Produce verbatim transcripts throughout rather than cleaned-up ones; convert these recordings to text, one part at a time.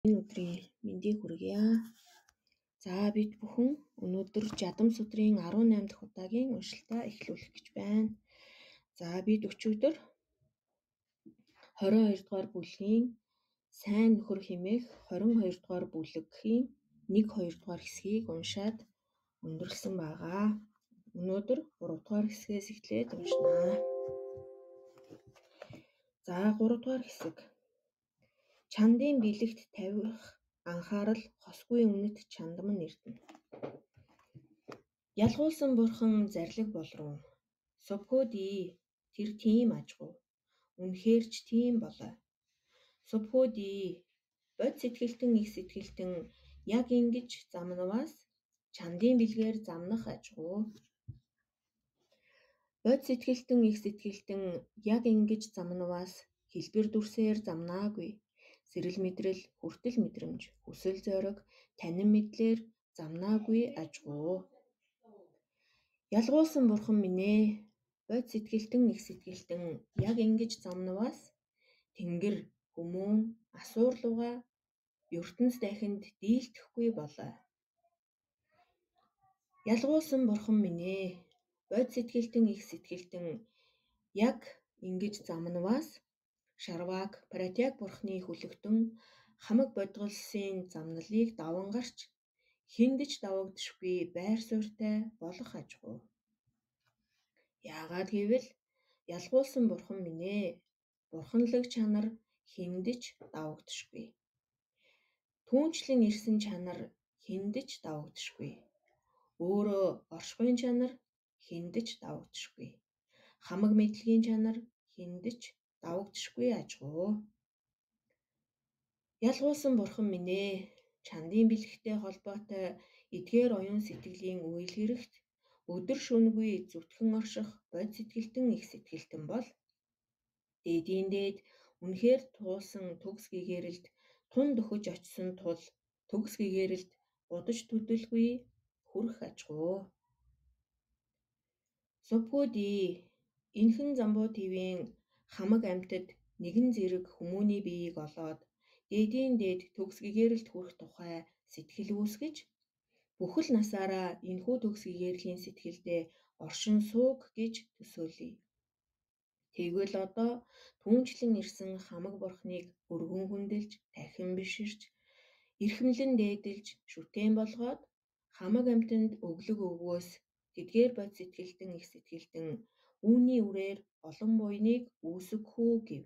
Энэ өдрийн мэндийг хүргье. За бид бүхэн өнөөдөр жадамс өдрийн арван найман дахь удаагийн уншилтаа эхлүүлэх гэж байна. За бид өчигдөр хорин хоёр дугаар бүлгийн сайн нөхөр хэмээх хорин хоёр дугаар бүлгийн нэг хоёр дугаар хэсгийг уншаад өндөрлсөн байгаа. Өнөөдөр гурав дугаар хэсгээс эхлээд уншнаа. За гурав дугаар хэсэг. Чандын бэлэгт тавих анхаарал хосгүй үнэт чандам нь эрдэнэ. Ялгуулсан бурхан зарлиг болруу. Субхөөдий тэр тийм ажгүй. Үнэхээр ч тийм болоо. Субхөөдий бод сэтгэлтэн их сэтгэлтэн яг ингэж замнаваас чандын бэлгээр замнах ажгүй. Бод сэтгэлтэн их сэтгэлтэн яг ингэж замнаваас хэлбэр дүрсээр замнаагүй. Сэрэл мэдрэл, хүртэл мэдрэмж, хүсэл зориг, танин мэдлэр замнаагүй ажгүй. Ялгуулсан бурхан минь ээ, бод сэтгэлтэн их сэтгэлтэн яг ингэж замнаваас тэнгэр хүмүүн асуурлууга ертөнц дахинд дийлдэхгүй болоо. Ялгуулсан бурхан минь ээ, бод сэтгэлтэн их сэтгэлтэн яг ингэж замнаваас Шарваг Пратяг бурхны хүлэгтэн хамаг бодголсын замналыг даван гарч хиндэж давагдшгүй байр суурьтай болох ажгүй. Яагаад гэвэл ялгуулсан бурхан минь ээ, бурханлаг чанар хиндэж давагдшгүй. Түүнчлэн ирсэн чанар хиндэж давагдшгүй. Өөрөө оршихуйн чанар хиндэж давагдшгүй. Хамаг мэдлэгийн чанар хиндэж давагдшгүй ажгүй. Ялгуулсан бурхан минь ээ, чандын бэлэгтэй холбоотой эдгээр оюун сэтгэлийн үйл хэрэгт өдөр шөнөгүй зүтгэн орших бод сэтгэлтэн их сэтгэлтэн бол дээдийн дээд үнэхээр туулсан төгс гэгээрэлд тун дөхөж очисон тул төгс гэгээрэлд удаж төдөлгүй хүрэх ажгүй. Субхөөдий энхэн замбуу твийн хамаг амьтад нэгэн зэрэг хүмүүний биеийг олоод дээдийн дээд төгс гэгээрэлд хүрэх тухай сэтгэл үүсгэж бүхэл насаараа энэхүү төгс гэгэрлийн сэтгэлдээ оршин сууг гэж төсөөлье. Тэгвэл одоо түүнчлэн ирсэн хамаг бурхныг өргөн хүндэлж, тархин биширч, эрхэмлэн дээдэлж, шүтээн болгоод хамаг амьтанд өглөг өвгөөс тэдгээр бод сэтгэлтэн их сэтгэлтэн үүний үрээр олон буйныг үүсгэхүү гэв.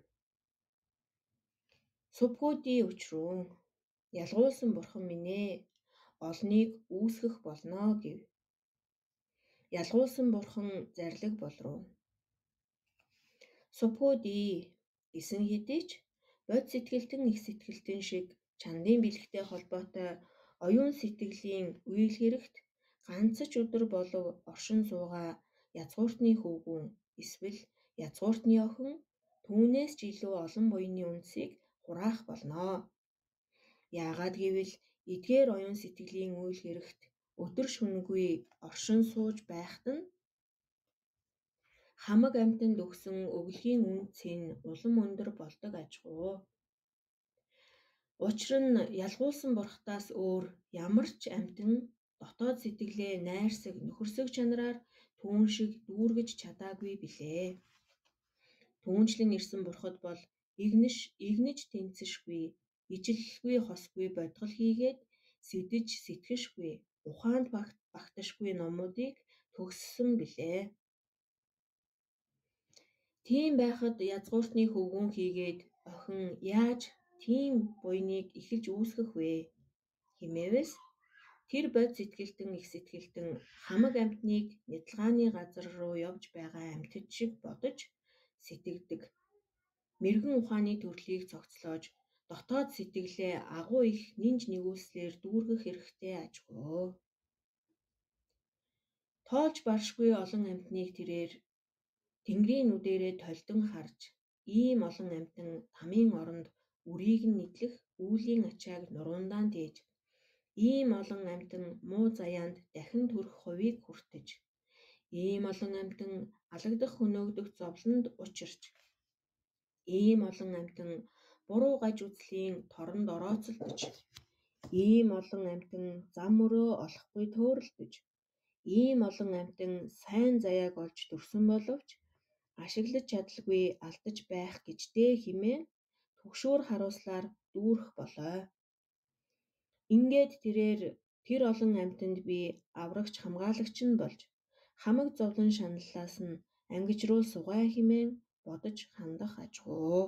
Субхөөдий учруу ялгуулсан бурхан минь ээ, олныг үүсгэх болно гэв. Ялгуулсан бурхан зарлиг болруу. Субхөөдий гэсэн хэдий ч бод сэтгэлтэн их сэтгэлтэн шиг чандын бэлэгтэй холбоотой оюун сэтгэлийн үйл хэрэгт ганц ч өдөр болов оршин суугаа язгууртны хөвгүүн эсвэл язгууртны охин түүнээс ч илүү олон буйны үндсийг хураах болно. Яагаад гэвэл эдгээр оюун сэтгэлийн үйл хэрэгт өдөр шөнөгүй оршин сууж байхад нь хамаг амьтанд өгсөн өглөгийн үнц нь улам өндөр болдог ажгүй. Учир нь ялгуулсан бурхтаас өөр ямар ч амьтан дотоод сэтгэлээ найрсаг, нөхөрсөг чанараар түүн шиг дүүргэж чадаагүй билээ. Түүнчлэн ирсэн бурхад бол игнэш, игнэж тэнцэшгүй, ижилэлгүй хосгүй бодгол хийгээд сэдэж сэтгэшгүй, ухаанд багташгүй номуудыг төгссөн билээ. Тийм байхад язгууртны хөвгүүн хийгээд охин яаж тийм буйныг эхэлж үүсгэх вэ хэмээвээс тэр бод сэтгэлтэн их сэтгэлтэн хамаг амьтныг нядалгааны газар руу явж байгаа амьтад шиг бодож сэтгэгдэг. Мэргэн ухааны төрлийг цогцлоож дотоод сэтгэлээ агуу их нинж нэгүүлслээр дүүргэх хэрэгтэй ажгүй. Тоолж баршгүй олон амьтныг тэрээр Тэнгэрийн нүдэрээ толдон харж, ийм олон амьтан тамийн оронд үрийг нь нийтлэх үүлийн ачааг нуруундаа тээж, ийм олон амьтан муу заяанд дахин төрөх хувийг хүртэж, ийм олон амьтан алагдах хөнөөгдөх зовлонд учирч, ийм олон амьтан буруу гаж үзлийн торонд орооцолдож, ийм олон амьтан зам мөрөө олохгүй төөрөлдөж, ийм олон амьтан сайн заяаг олж төрсөн боловч ашиглаж чадалгүй алдаж байх гэжтэй хэмээн түгшүүр харуулслаар дүүрэх болой. Ингээд тэрээр тэр олон амьтанд би аврагч хамгаалагч нь болж хамаг зовлон шаналлаас нь ангижруу сугай хэмээн бодож хандах ажгүй.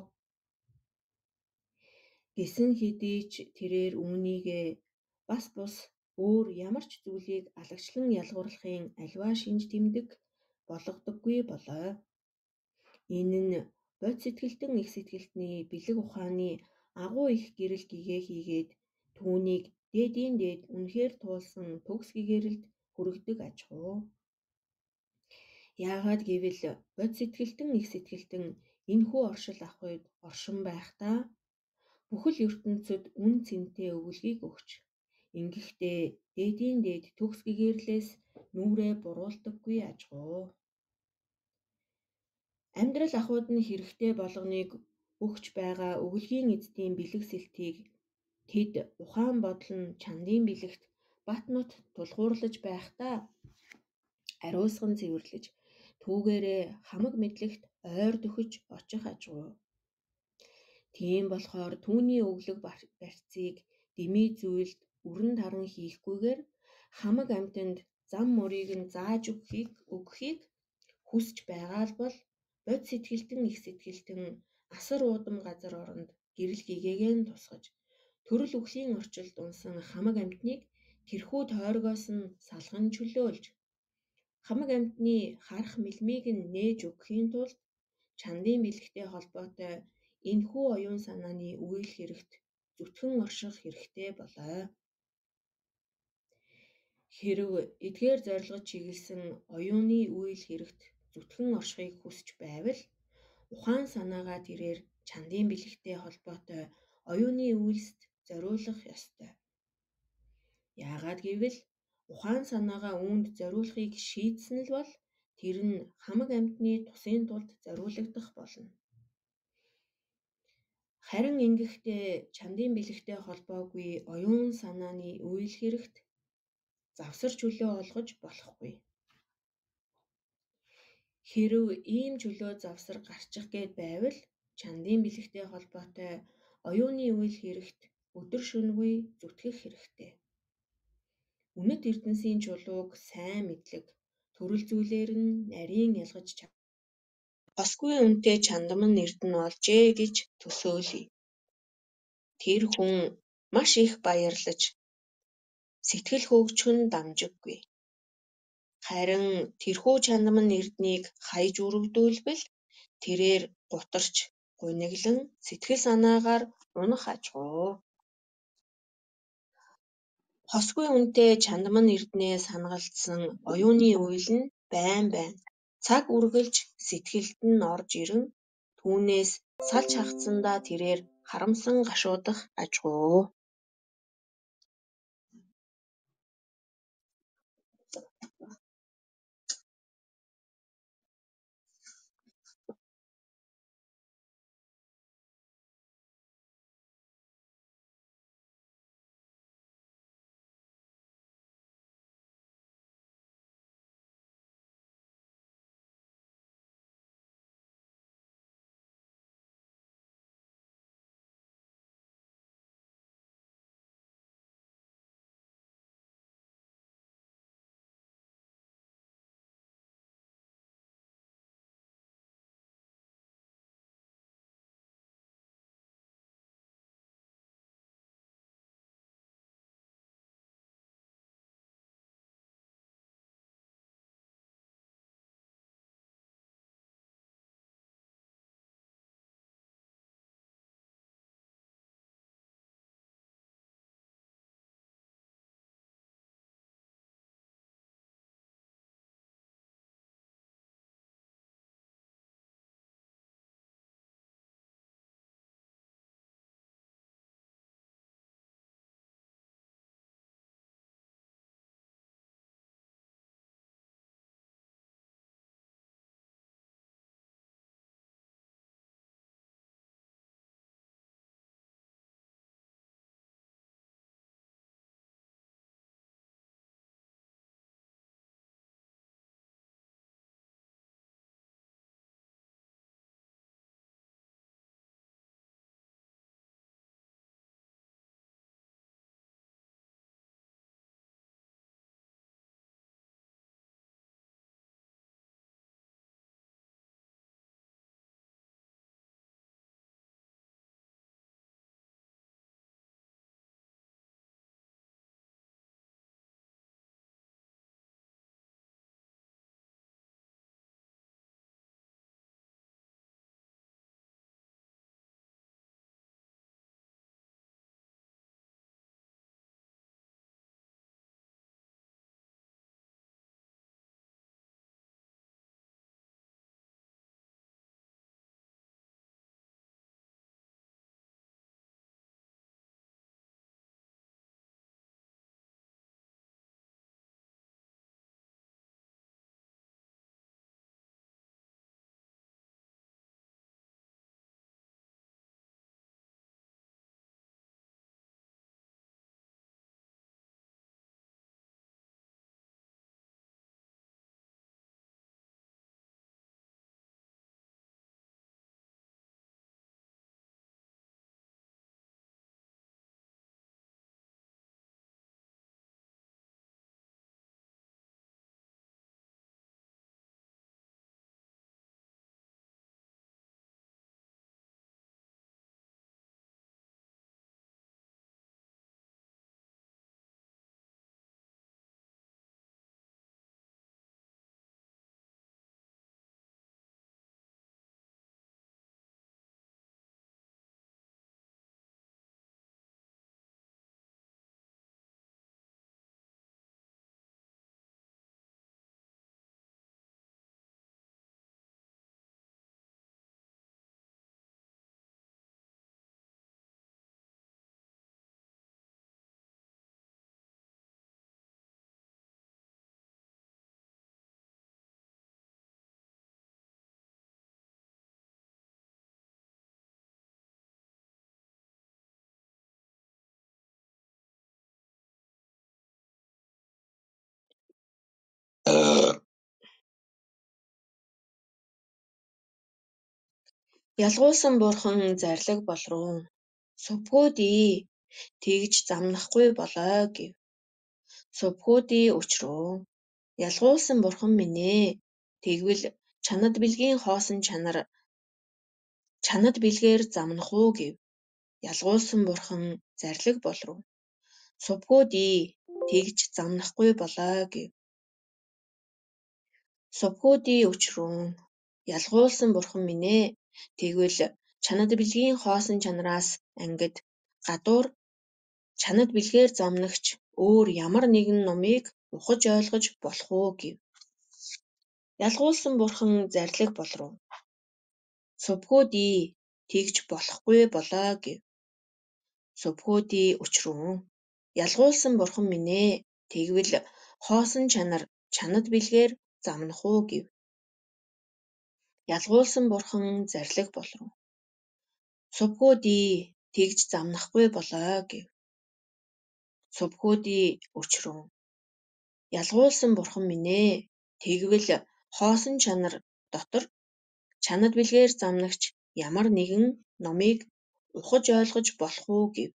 Гэсэн хэдий ч тэрээр үүнийгээ бас бус өөр ямар ч зүйлийг алагчлан ялгуурлахын аливаа шинж тэмдэг болгодоггүй болой. Энэ нь бодит сэтгэлтэн их сэтгэлтний бэлэг ухааны агуу их гэрэл гэгээ хийгээд түүнийг дээдийн дээд үнэхээр туулсан төгс гэгэрэлд хүргэдэг ажгүй. Яагаад гэвэл бодит сэтгэлтэн их сэтгэлтэн энэхүү оршил авахыг оршин байхдаа бүхэл ертөнцөд үн цэнтэй өвөлгийг өгч, ингэхдээ дээдийн дээд төгс гэгэрлээс нүрээ буруулдаггүй ажгүй. Амьдрал ахуйд нь хэрэгтэй болгоныг өгч байгаа өвөлгийн эзэдийн бэлэг сэлтийг тэд ухаан бодол нь чандын бэлэгт бат нут тулгуурлаж байхдаа ариусган цэвэрлэж түүгээрээ хамаг мэдлэгт ойр дөхөж очих ажгүй. Тийм болохоор түүний өглөг барьцыг дэмий зүйлд өрн таран хийхгүйгээр хамаг амьтанд зам мөрийг нь зааж өгөхийг өгөхийг хүсч байгаа л бол бодит сэтгэлтэн их сэтгэлтэн асар уудам газар оронд гэрэл гэгээгээ нь тусгаж төрөл үхлийн орчилд унсан хамаг амьтныг тэрхүү тойргоос нь салган чөлөөлж хамаг амьтны харах мэлмийг нь нээж өгөхийн тулд чандын бэлэгтэй холбоотой энэхүү оюун санааны үйл хэрэгт зүтгэн орших хэрэгтэй болой. Хэрв эдгээр зорилгод чиглэсэн оюуны үйл хэрэгт зүтгэн оршихыг хүсч байвал ухаан санаагаа тэрээр чандын бэлэгтэй холбоотой оюуны үйлст зориулах ёстой. Яагаад гэвэл ухаан санаагаа үүнд зориулахыг шийдсэн л бол тэр нь хамаг амьтны тусын тулд зориулагдах болно. Харин ингэхдээ чандын бэлэгтэй холбоогүй оюун санааны үйл хэрэгт завсар чөлөө олгож болохгүй. Хэрв ийм чөлөө завсар гарчих гээд байвал чандын бэлэгтэй холбоотой оюуны үйл хэрэгт өдөр шөнөгүй зүтгэх хэрэгтэй. Үнэт эрдэнсийн чулууг сайн мэдлэг, төрөл зүйлээр нь нарийн ялгаж чадах. Хосгүй үнэтэй чандаман эрдэнэ олжээ гэж төсөөлье. Тэр хүн маш их баярлаж сэтгэл хөгжих нь дамжиггүй. Харин тэрхүү чандаман эрднийг хаяж үрэгдүүлбэл тэрээр гутарч, гуниглан сэтгэл санаагаар унах ажгүй. Хосгүй үнэтэй чандаман эрдэнээ сангалдсан оюуны үйл нь байн байн цаг үргэлж сэтгэлд нь орж ирэн түүнээс салж хагацсандаа тэрээр харамсан гашуудах ажгүй. Ялгуулсан бурхан зарлиг болруу. Сувгуудий тэгж замнахгүй болоо гэв. Сувгуудий өчрөө. Ялгуулсан бурхан минь ээ. Тэгвэл чанад бэлгийн хоосон чанар чанад бэлгээр замнах уу гэв. Ялгуулсан бурхан зарлиг болруу. Сувгуудий тэгж замнахгүй болоо гэв. Сувгуудий өчрөө. Ялгуулсан бурхан минь ээ. Тэгвэл чанад бэлгийн хоосон чанараас ангид гадуур чанад бэлгээр замнагч өөр ямар нэгэн номыг ухаж ойлгож болох уу гэв. Ялгуулсан бурхан зарлиг болруу. Сувгуудий тэгж болохгүй болоо гэв. Сувгуудий өчрөө. Ялгуулсан бурхан минь ээ. Тэгвэл хоосон чанар чанад бэлгээр замнах уу гэв. Ялгуулсан бурхан зарлиг болруу. Сувгуудий тэгж замнахгүй болоо гэв. Сувгуудий өчрөө. Ялгуулсан бурхан минь ээ. Тэгвэл хоосон чанар дотор чанад бэлгээр замнагч ямар нэгэн номыг ухаж ойлгож болох уу гэв.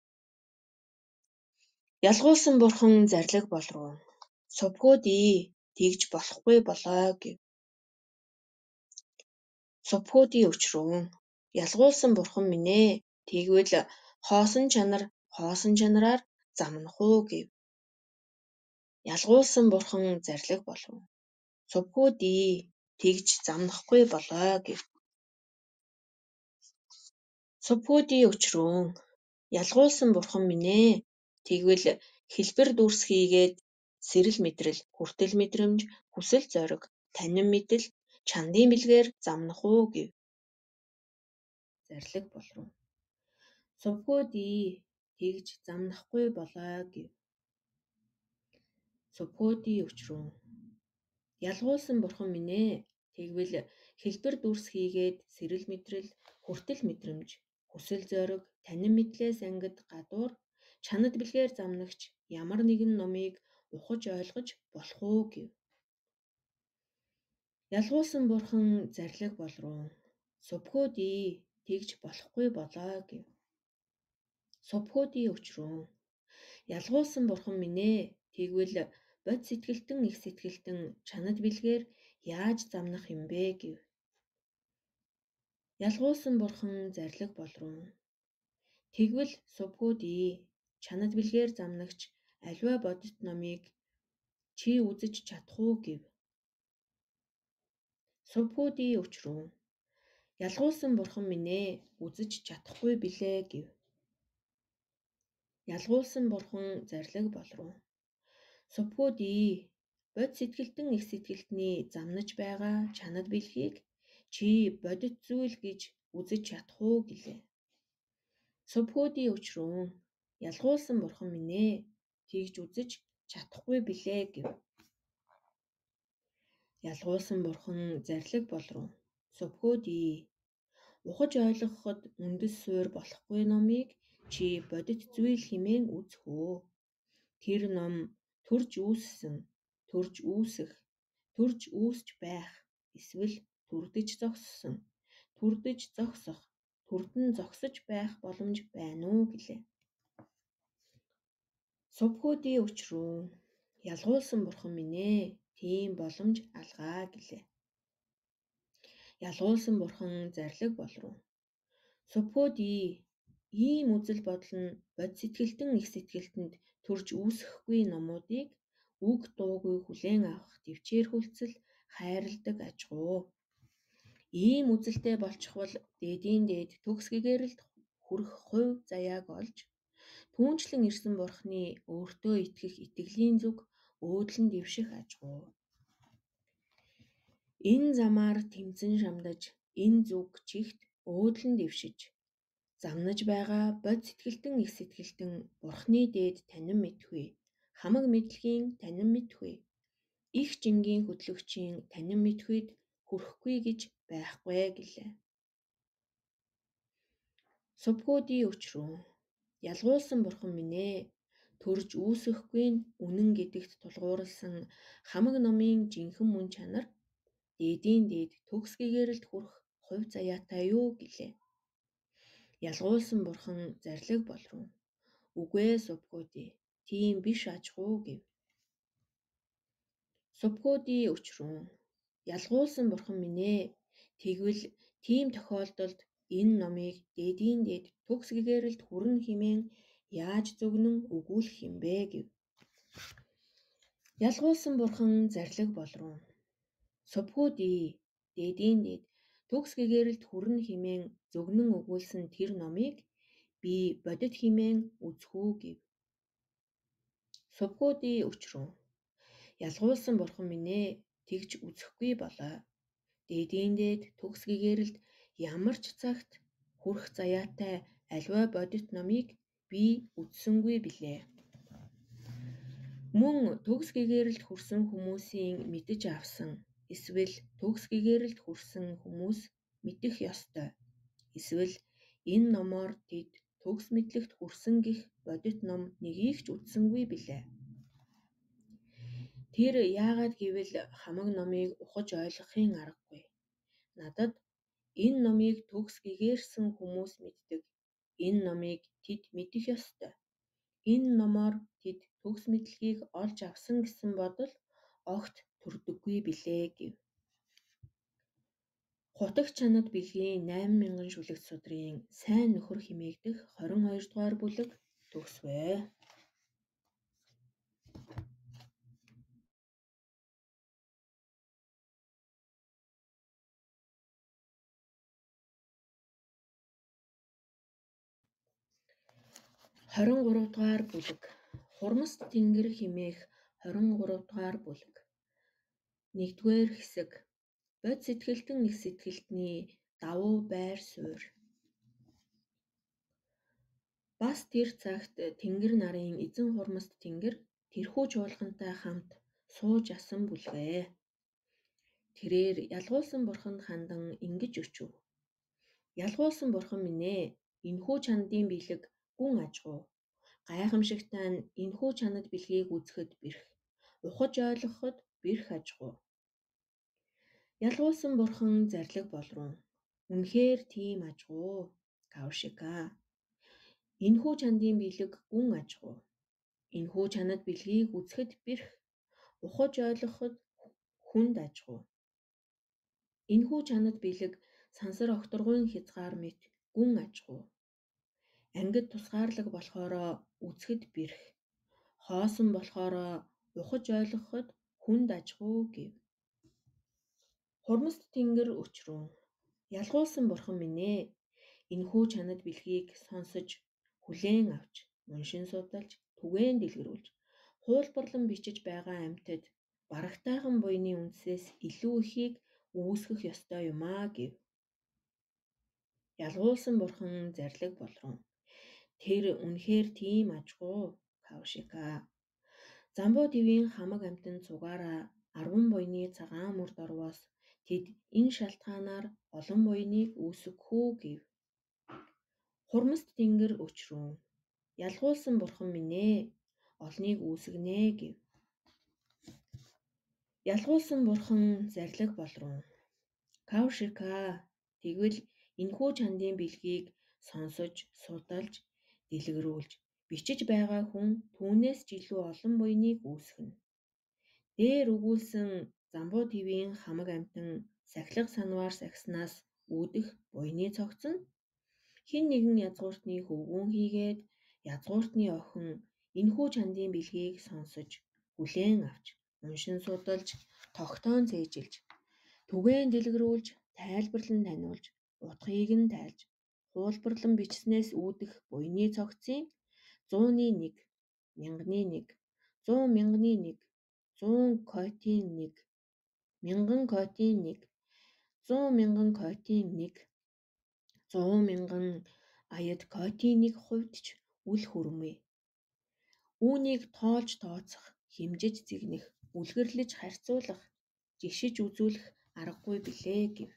Ялгуулсан бурхан зарлиг болруу. Сувгуудий тэгж болохгүй болоо гэв. Сувгуудий өчрөө. Ялгуулсан бурхан минь ээ. Тэгвэл хоосон чанар хоосон чанараар замнах уу гэв. Ялгуулсан бурхан зарлиг болруу. Сувгуудий тэгж замнахгүй болоо гэв. Сувгуудий өчрөө. Ялгуулсан бурхан минь ээ. Тэгвэл хэлбэр дүрс хийгээд сэрэл мэдрэл, хүртэл мэдрэмж, хүсэл зориг, танин мэдэл, чандын бэлгээр замнах уу гэв. Зарлиг болруу. Сувгуудий тэгж замнахгүй болоо гэв. Сувгуудий өчрөө. Ялгуулсан бурхан минь ээ. Тэгвэл хэлбэр дүрс хийгээд сэрэл мэдрэл, хүртэл мэдрэмж, хүсэл зориг, танин мэдлээс ангид гадуур чанад бэлгээр замнагч ямар нэгэн номыг ухаж ойлгож болох уу гэв. Ялгуулсан бурхан зарлиг болруу. Сувгуудий тэгж болохгүй болоо гэв. Сувгуудий өчрөө. Ялгуулсан бурхан минь ээ. Тэгвэл бод сэтгэлтэн их сэтгэлтэн чанад бэлгээр яаж замнах юм бэ гэв. Ялгуулсан бурхан зарлиг болруу. Тэгвэл сувгуудий чанад бэлгээр замнагч аливаа бодит номыг чи үзэж чадах уу гэв. Сувгуудий өчрөө. Ялгуулсан бурхан минь ээ. Үзэж чадахгүй билээ гэв. Ялгуулсан бурхан зарлиг болруу. Сувгуудий бод сэтгэлтэн их сэтгэлтний замнаж байгаа чанад бэлгийг чи бодит зүйл гэж үзэж чадах уу гэлээ. Сувгуудий өчрөө. Ялгуулсан бурхан минь ээ. Тэгж үзэж чадахгүй билээ гэв. Ялгуулсан бурхан зарлиг болруу. Сувгуудий ухаж ойлгоход үндэс суурь болохгүй номыг чи бодит зүйл хэмээн үзэх үү. Тэр ном төрж үүссэн, төрж үүсэх, төрж үүсч байх, эсвэл түрдэж зогссон, түрдэж зогсох, түрдэн зогсож байх боломж байна уу гэлээ. Сувгуудий өчрөө. Ялгуулсан бурхан минь ээ. Тийм боломж алгаа гэлээ. Ялгуулсан бурхан зарлиг болруу. Сувгуудий ийм үзэл бодол нь бод сэтгэлтэн их сэтгэлтэнд төрж үүсэхгүй номуудыг үг дуугүй хүлээн авах төвчээр хүлцэл хайрладаг аж гуу. Ийм үзэлтэй болчихвол дээдийн дээд төгс гэгээрэлд хүрэх хувь заяаг олж түүнчлэн ирсэн бурхны өөртөө итгэх итгэлийн зүг өөдлөн дэвших аж гуу. Энэ замаар тэмцэн шамдаж энэ зүг чигт өөдлөн дэвшиж замнаж байгаа бод сэтгэлтэн их сэтгэлтэн бурхны дээд танин мэдхүй, хамаг мэдлэгийн танин мэдхүй, их жингийн хөтлөгчийн танин мэдхүйд хүрэхгүй гэж байхгүй гэлээ. Сувгуудий өчрөө. Ялгуулсан бурхан минь ээ. Төрж үүсэхгүй нь үнэн гэдэгт тулгуурласан хамаг номын жинхэнэ мөн чанар дээдийн дээд төгс гэгээрэлд хүрэх хувь заяатай юу гэлээ. Ялгуулсан бурхан зарлиг болрон. Үгүй ээ Субхути, тийм биш аж гуу гэв. Субхути өчрөн. Ялгуулсан бурхан минь ээ, тэгвэл тийм тохиолдолд энэ номыг дээдийн дээд төгс гэгээрэлд хүрэн хэмээн яаж зөгнөн өгүүлэх юм бэ гэв. Ялгуулсан бурхан зарлиг болрон. Субхути, дээдийн дээд төгс гэгээрэлд хүрэн хэмээн зөгнөн өгүүлсэн тэр номыг би бодит хэмээн үзэх үү гэв. Субхути өчрөн. Ялгуулсан бурхан минь ээ, тэгж үзэхгүй болоо. Дээдийн дээд төгс гэгээрэлд ямар ч цагт хүрэх заяатай аливаа бодит номыг би үзсэнгүй билээ. Мөн төгс гэгээрэлд хүрсэн хүмүүсийн мэдэж авсан эсвэл төгс гэгээрэлд хүрсэн хүмүүс мэдэх ёстой. Эсвэл энэ номоор тэд төгс мэдлэгт хүрсэн гэх бодит ном нэгийг ч үзсэнгүй билээ. Тэр яагаад гэвэл хамаг номыг ухаж ойлгохын аргагүй. Надад энэ номыг төгс гэгээрсэн хүмүүс мэддэг. Энэ номыг тэд мэдэх ёстой. Энэ номоор тэд төгс мэдлэгийг олж авсан гэсэн бодол огт төрдөггүй билээ гэв. Хутагч чанад бэлгийн найман мянган шүлэгт судрын сайн нөхөр хэмээгдэх хорин хоёр дугаар бүлэг төгсвэ. хорин гурав дугаар бүлэг. Хурмаст тэнгэр хэмээх хорин гурав дугаар бүлэг. Нэгдүгээр хэсэг. Бод сэтгэлтэн их сэтгэлтний давуу байр суурь. Бас тэр цагт тэнгэр нарын эзэн хурмаст тэнгэр тэрхүү чуулгантай хамт сууж асан бүлгээ. Тэрээр ялгуулсан бурханд хандан ингэж өчөв. Ялгуулсан бурхан минь ээ, энэхүү чанадын бэлэг гүн ажгуу. Гайхамшигтай нь энэхүү чанад бэлгийг үзэхэд бэрх. Ухаж ойлгоход бэрх ажгуу. Ялгуулсан бурхан зарлиг болрон. Үнэхээр тийм ажгуу. Каушика. Энэхүү чанадын бэлэг гүн ажгуу. Энэхүү чанад бэлгийг үзэхэд бэрх. Ухаж ойлгоход хүнд ажгуу. Энэхүү чанад бэлэг сансар окторгуйн хязгаар мэт гүн ажгуу. Ангид тусгаарлаг болохоороо үзэхэд бэрх. Хоосон болохоороо ухаж ойлгоход хүнд ажгуу гэв. Хурмаст тэнгэр өчрөн. Ялгуулсан бурхан минь ээ, энэхүү чанад бэлгийг сонсож, хүлээн авч, уншин судалж, түгээн дэлгэрүүлж, хуулбарлан бичиж байгаа амьтад барагтайхан буйны үндсээс илүү ихийг үүсгэх ёстой юм аа гэв. Ялгуулсан бурхан зарлиг болрон. Тэр үнэхээр тийм ажгуу. Каушика. Замбуу твийн хамаг амьтан цугаараа арван буйны цагаан мөр дорвоос тэд энэ шалтгаанаар олон буйныг үүсгэхүү гэв. Хурмаст тэнгэр өчрөн. Ялгуулсан бурхан минь ээ, олныг үүсгэнэ гэв. Ялгуулсан бурхан зарлиг болрон. Каушика. Тэгвэл энэхүү чандын бэлгийг сонсож, судалж, дэлгэрүүлж, бичиж байгаа хүн түүнээс ч илүү олон буйныг үүсгэнэ. Дээр өгүүлсэн замбуу твийн хамаг амьтан сахилга санваар сахиснаас үүдэх буйны цогц нь хэн нэгэн язгууртны хөвгүүн хийгээд язгууртны охин энэхүү чандын бэлгийг сонсож, хүлээн авч, уншин судалж, тогтоон цээжилж, түгээн дэлгэрүүлж, тайлбарлан таниулж, утгыг нь тайлж, хуулбарлан бичснээс үүдэх буйны цогцын зууны нэг, мянганы нэг, зуун мянганы нэг, зуун койтын нэг, мянган койтын нэг, зуун мянган койтын нэг, зуун мянган аяд койтын нэг хувьд ч үл хүрмээ. Үүнийг тоолж тооцох, хэмжиж зэгнэх, үлгэрлэж харьцуулах, жишиж үзүүлэх аргагүй билээ гэв.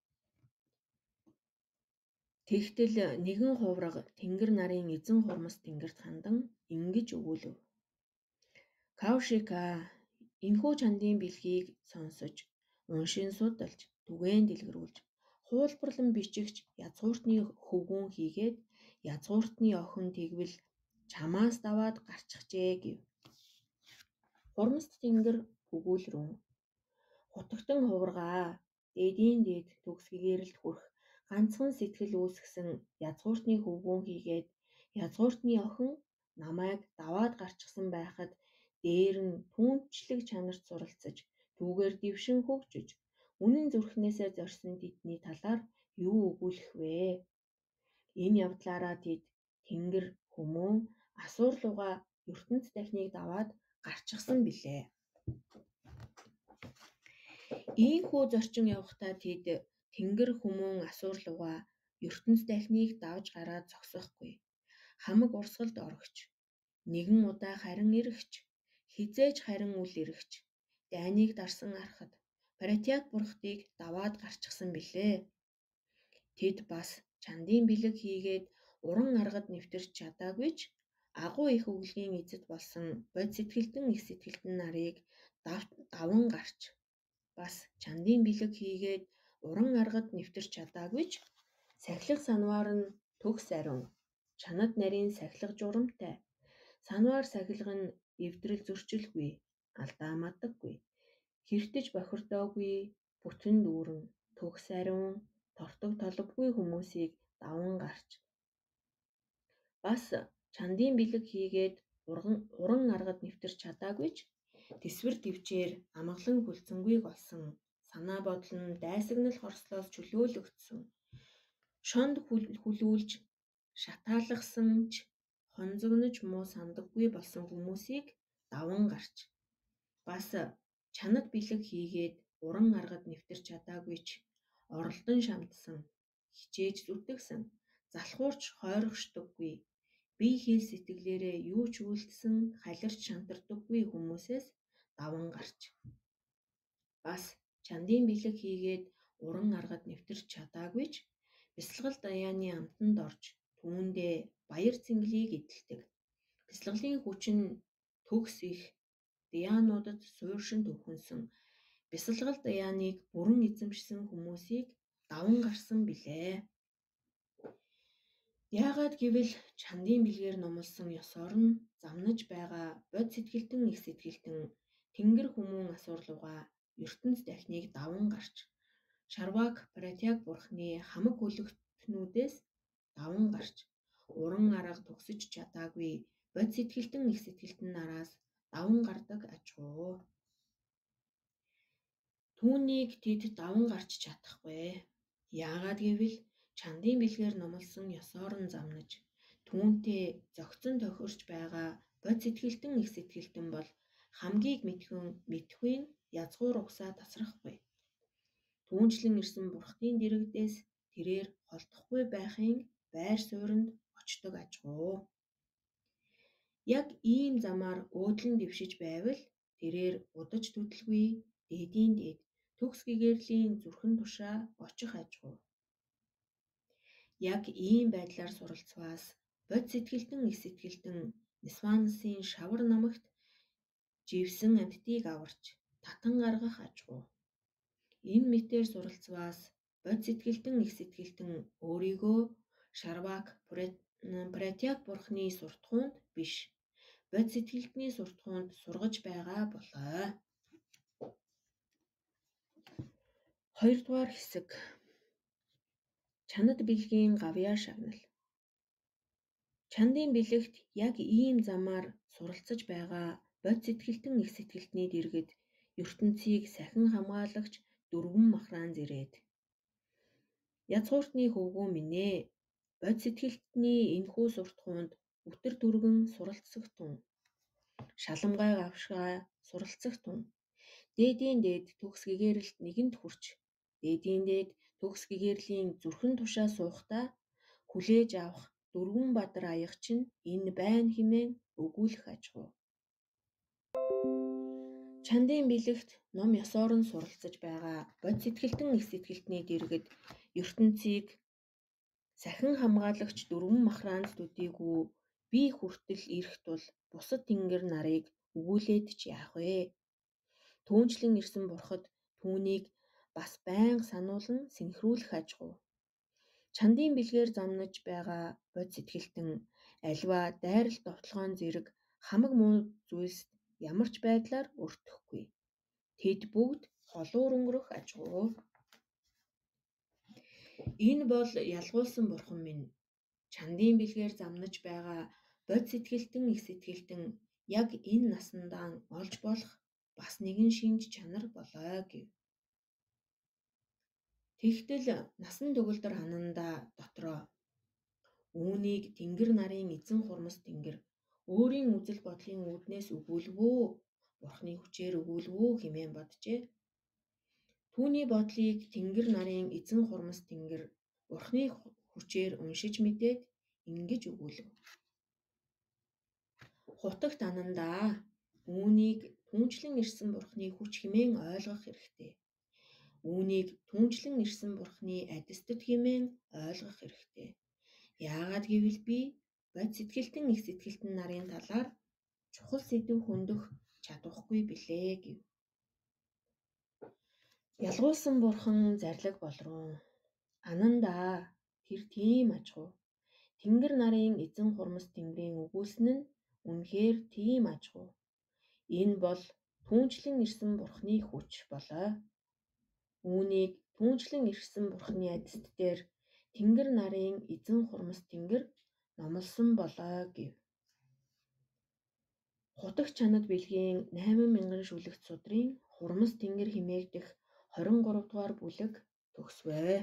Тэгтэл нэгэн хувраг тэнгэр нарын эзэн хурмас тэнгэрт хандан ингэж өгүүлв. Каушика, энэхүү чандын бэлгийг сонсож, уншин судалж, түгээн дэлгэрүүлж, хуулбарлан бичигч язгууртны хөвгүүн хийгээд язгууртны охин тэгвэл чамаас даваад гарчихжээ гэв. Хурмст тэнгэр хөгүүлрүүн. Хутагтан хуваргаа дээдийн дээд төгсгөгээрэлд хүрэх ганцхан сэтгэл үүсгэсэн язгууртны хөвгүүн хийгээд язгууртны охин намайг даваад гарчихсан байхад дээр нь түүнчлэг чанарт суралцаж түүгээр дэвшин хөгжиж үнэн зүрхнээсээ зорьсон тэдний талаар юу өгүүлэх вэ? Энэ явдлаараа тэд тэнгэр хүмүүн асуур луга ертөнц дахныг даваад гарчихсан билээ. Ийхүү зорчин явхдаа тэд тэнгэр хүмүүн асуур луга ертөнц дахныг давж гараад зогсохгүй. Хамаг урсгалд орогч, нэгэн удаа харин эрэгч, хизээж харин үл эрэгч, дайныг дарсан арахад Пратиак бурхтыг даваад гарчихсан билээ. Тэд бас чандын бэлэг хийгээд уран аргад нэвтэрч чадаагүй ч агуу их өглөгийн эзэд болсон бод сэтгэлтэн их сэтгэлтэн нарыг даван гарч бас чандын бэлэг хийгээд уран аргад нэвтэрч чадаагүй ч сахилга санваар нь төгс ариун чанад нарийн сахилга журамтай санваар сахилга нь эвдрэл зөрчилгүй алдаа мадаггүй хэртэж бохирдоогүй бүтэн дүүрэн төгс ариун тортог толбгүй хүмүүсийг даван гарч бас чандын бэлэг хийгээд уран аргад нэвтэрч чадаагүй ч тэсвэр төвчээр амгалан хүлцэнгүйг олсон санаа бодол нь дайсагнал хорслоос чөлөөлөгдсөн шонд хүлүүлж шатаалгасан ч хонзогнож муу сандаггүй болсон хүмүүсийг даван гарч бас чанад бэлэг хийгээд уран аргад нэвтэрч чадаагүй ч оролдон шамдсан хичээж зүтгэсэн залхуурч хойрогшдоггүй бие хэл сэтгэлээрээ юу ч үйлдсэн халирч шантардаггүй хүмүүсээс даван гарч бас чандын бэлэг хийгээд уран аргад нэвтэрч чадаагүй ч бясалгал даяаны амтанд орж түүндээ баяр цэнгэлийг эдэлдэг бясалгалын хүч нь төгс их даяануудад суурьшин төвхөнсөн бясалгал даяаныг бүрэн эзэмшсэн хүмүүсийг даван гарсан билээ. Яагаад гэвэл чандын бэлгээр номлосон ёсоор нь замнаж байгаа бод сэтгэлтэн их сэтгэлтэн тэнгэр хүмүүн асуур луга ертөнц дахныг даван гарч Шарвак Пратиак бурхны хамаг хөлөгтнүүдээс даван гарч уран арга төгсөж чадаагүй бод сэтгэлтэн их сэтгэлтэн нараас даван гардаг ажгүй. Түүнийг тэд даван гарч чадахгүй. Яагаад гэвэл чандын бэлгээр номлосон ёсоор нь замнаж түүнтэй зохицон тохирч байгаа бод сэтгэлтэн их сэтгэлтэн бол хамгийн мэдхүн мэдхүйн язгуур угсаа тасрахгүй. Түүнчлэн ирсэн бурхтын дэрэгдээс тэрээр холдохгүй байхын байр сууринд очдог ажгүй. Яг ийм замаар өөдлөн дэвшиж байвал тэрээр удаж төдөлгүй дээдийн дээд төгс гэгэрлийн зүрхэн тушаа очих ажгүй. Яг ийм байдлаар суралцваас бод сэтгэлтэн их сэтгэлтэн Нисванасын шавар намагт живсэн амьтдыг аварч татан гаргах ажгүй. Энэ мэтээр суралцваас бод сэтгэлтэн их сэтгэлтэн өөрийгөө Шарвак Пратиак бурхны суртахуунд биш бод сэтгэлтний суртахуунд сургаж байгаа болоо. Хоёрдугаар хэсэг чанад бэлгийн гавьяа шагнал. Чандын бэлэгт яг ийм замаар суралцаж байгаа бод сэтгэлтэн их сэтгэлтний дэргэд ертөнцийг сахин хамгаалагч дөрвөн махраан зэрээд. Язгууртны хөвгүүн минь ээ, бод сэтгэлтний энэхүү суртахуунд өтөр түргэн суралцах тун. Шаламгай гавшгаа суралцах тун. Дээдийн дээд төгс гэгэрэлт нэгэнд хүрч, дээдийн дээд төгс гэгэрлийн зүрхэн тушаа суухдаа хүлээж авах дөрвөн бадар аяг чинь энэ байна хэмээн өгүүлэх ажгүй. Чандын бэлэгт ном ёсоор нь суралцаж байгаа бод сэтгэлтэн их сэтгэлтний дэргэд ертөнцийг сахин хамгаалагч дөрвөн махраанд төдийгүй бие хүртэл ирэх тул бусад тэнгэр нарыг өгүүлээд ч яах вэ? Түүнчлэн ирсэн бурхад түүнийг бас байнга сануулан синхруулах аж ахуй. Чандын бэлгээр замнаж байгаа бод сэтгэлтэн аливаа дайрал довтлогоон зэрэг хамаг муу зүйлс ямар ч байдлаар өртөхгүй. Тэд бүгд холуур өнгөрөх аж ахуй. Энэ бол ялгуулсан бурхан минь. Чандын бэлгээр замнаж байгаа бод сэтгэлтэн их сэтгэлтэн яг энэ насандаа олж болох бас нэгэн шинж чанар болоо гэв. Тэгтэл насан төгөлдөр ханандаа дотроо үүнийг тэнгэр нарын эзэн хурмас тэнгэр өөрийн үзэл бодлын үүднээс өгүүлвөө, бурхны хүчээр өгүүлвөө хэмээн боджээ. Түүний бодлыг тэнгэр нарын эзэн хурмас тэнгэр бурхны хүчээр уншиж мэдээд ингэж өгүүлв. Хутагт анандаа үүнийг түнчлэн ирсэн бурхны хүч хэмээн ойлгох хэрэгтэй. Үүнийг түнчлэн ирсэн бурхны адистад хэмээн ойлгох хэрэгтэй. Яагаад гэвэл би бод сэтгэлтэн их сэтгэлтэн нарын талаар чухал сэдэв хөндөх чадахгүй билээ гэв. Ялгуулсан бурхан зарлиг болрон. Анандаа тэр тийм аж ахуй. Тэнгэр нарын эзэн хурмас тэнгэрийн өгүүлсэн нь үнэхээр тийм аж ахуй. Энэ бол түнчлэн ирсэн бурхны хүч болоо. Үүнийг түнчлэн ирсэн бурхны адист дээр тэнгэр нарын эзэн хурмас тэнгэр номлосон болоо гэв. Хутагт чанад бэлгийн найман мянган шүлэгт судрын хурмас тэнгэр хэмээгдэх хорин гурав дугаар бүлэг төгсвөө.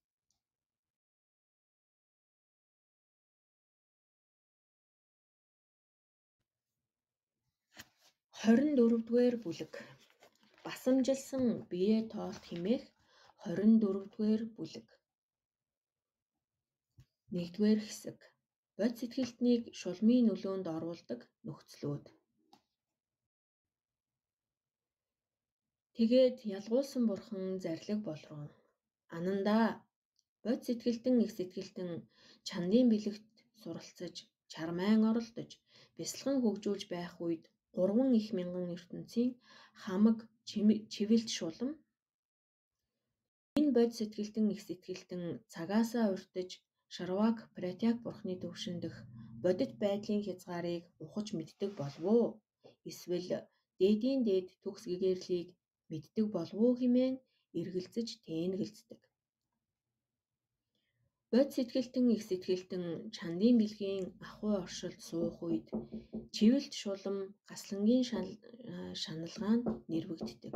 хорин дөрөвдүгээр бүлэг. Басамжилсан бие тоолт хэмээх хорин дөрөвдүгээр бүлэг. нэгдүгээр хэсэг. Бод сэтгэлтнийг шулмын нөлөөнд оруулдаг нөхцлүүд. Тэгээд ялгуулсан бурхан зарлиг болрон. Анандаа бод сэтгэлтэн их сэтгэлтэн чандын бэлэгт суралцаж, чармайн оролдож, бясалган хөгжүүлж байх үед гурван их мянган ертөнцийн хамаг чивэлт шулам энэ бод сэтгэлтэн их сэтгэлтэн цагаасаа уртаж Шарвак Пратяг бурхны төвшөндөх бодит байдлын хязгаарыг ухаж мэддэг болвоо. Эсвэл дээдийн дээд төгс гэгээрлийг мэддэг болвоо хэмээн эргэлзэж тээнгэлцдэг. Бод сэтгэлтэн их сэтгэлтэн чандын бэлгийн ахуй оршилд суух үед чивэлт шулам гаслангийн шаналгаанд нэрвэгддэг.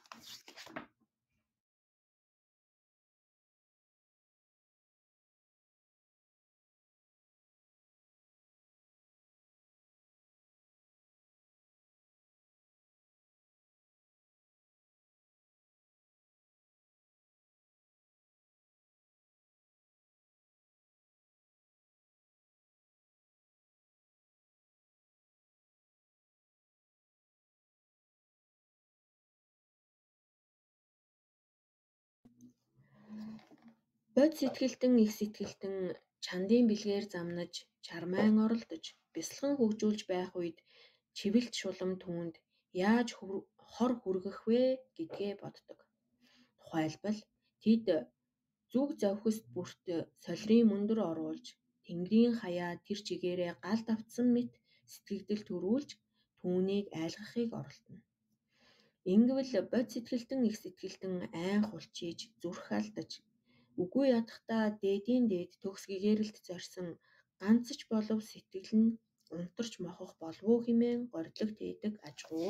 Бод сэтгэлтэн их сэтгэлтэн чандын бэлгээр замнаж, чармайн оролдож, бясалган хөгжүүлж байх үед чивэлт шулам түүнд яаж хор хүргэх вэ гэдгээ боддог. Тухайлбал тэд зүг завхист бүрт солирын мөндөр оруулж, тэнгэрийн хаяа тэр чигээрээ галд автсан мэт сэтгэгдэл төрүүлж, түүнийг айлгахыг оролдоно. Ингэвэл бод сэтгэлтэн их сэтгэлтэн айн хулчиж, зүрх алдаж, үгүй ятгахтаа дээдийн дээд төгс гэгээрэлд зорьсон ганц ч болов сэтгэл нь унтарч мохох болвоо хэмээн горилог тээдэг аж ахуй.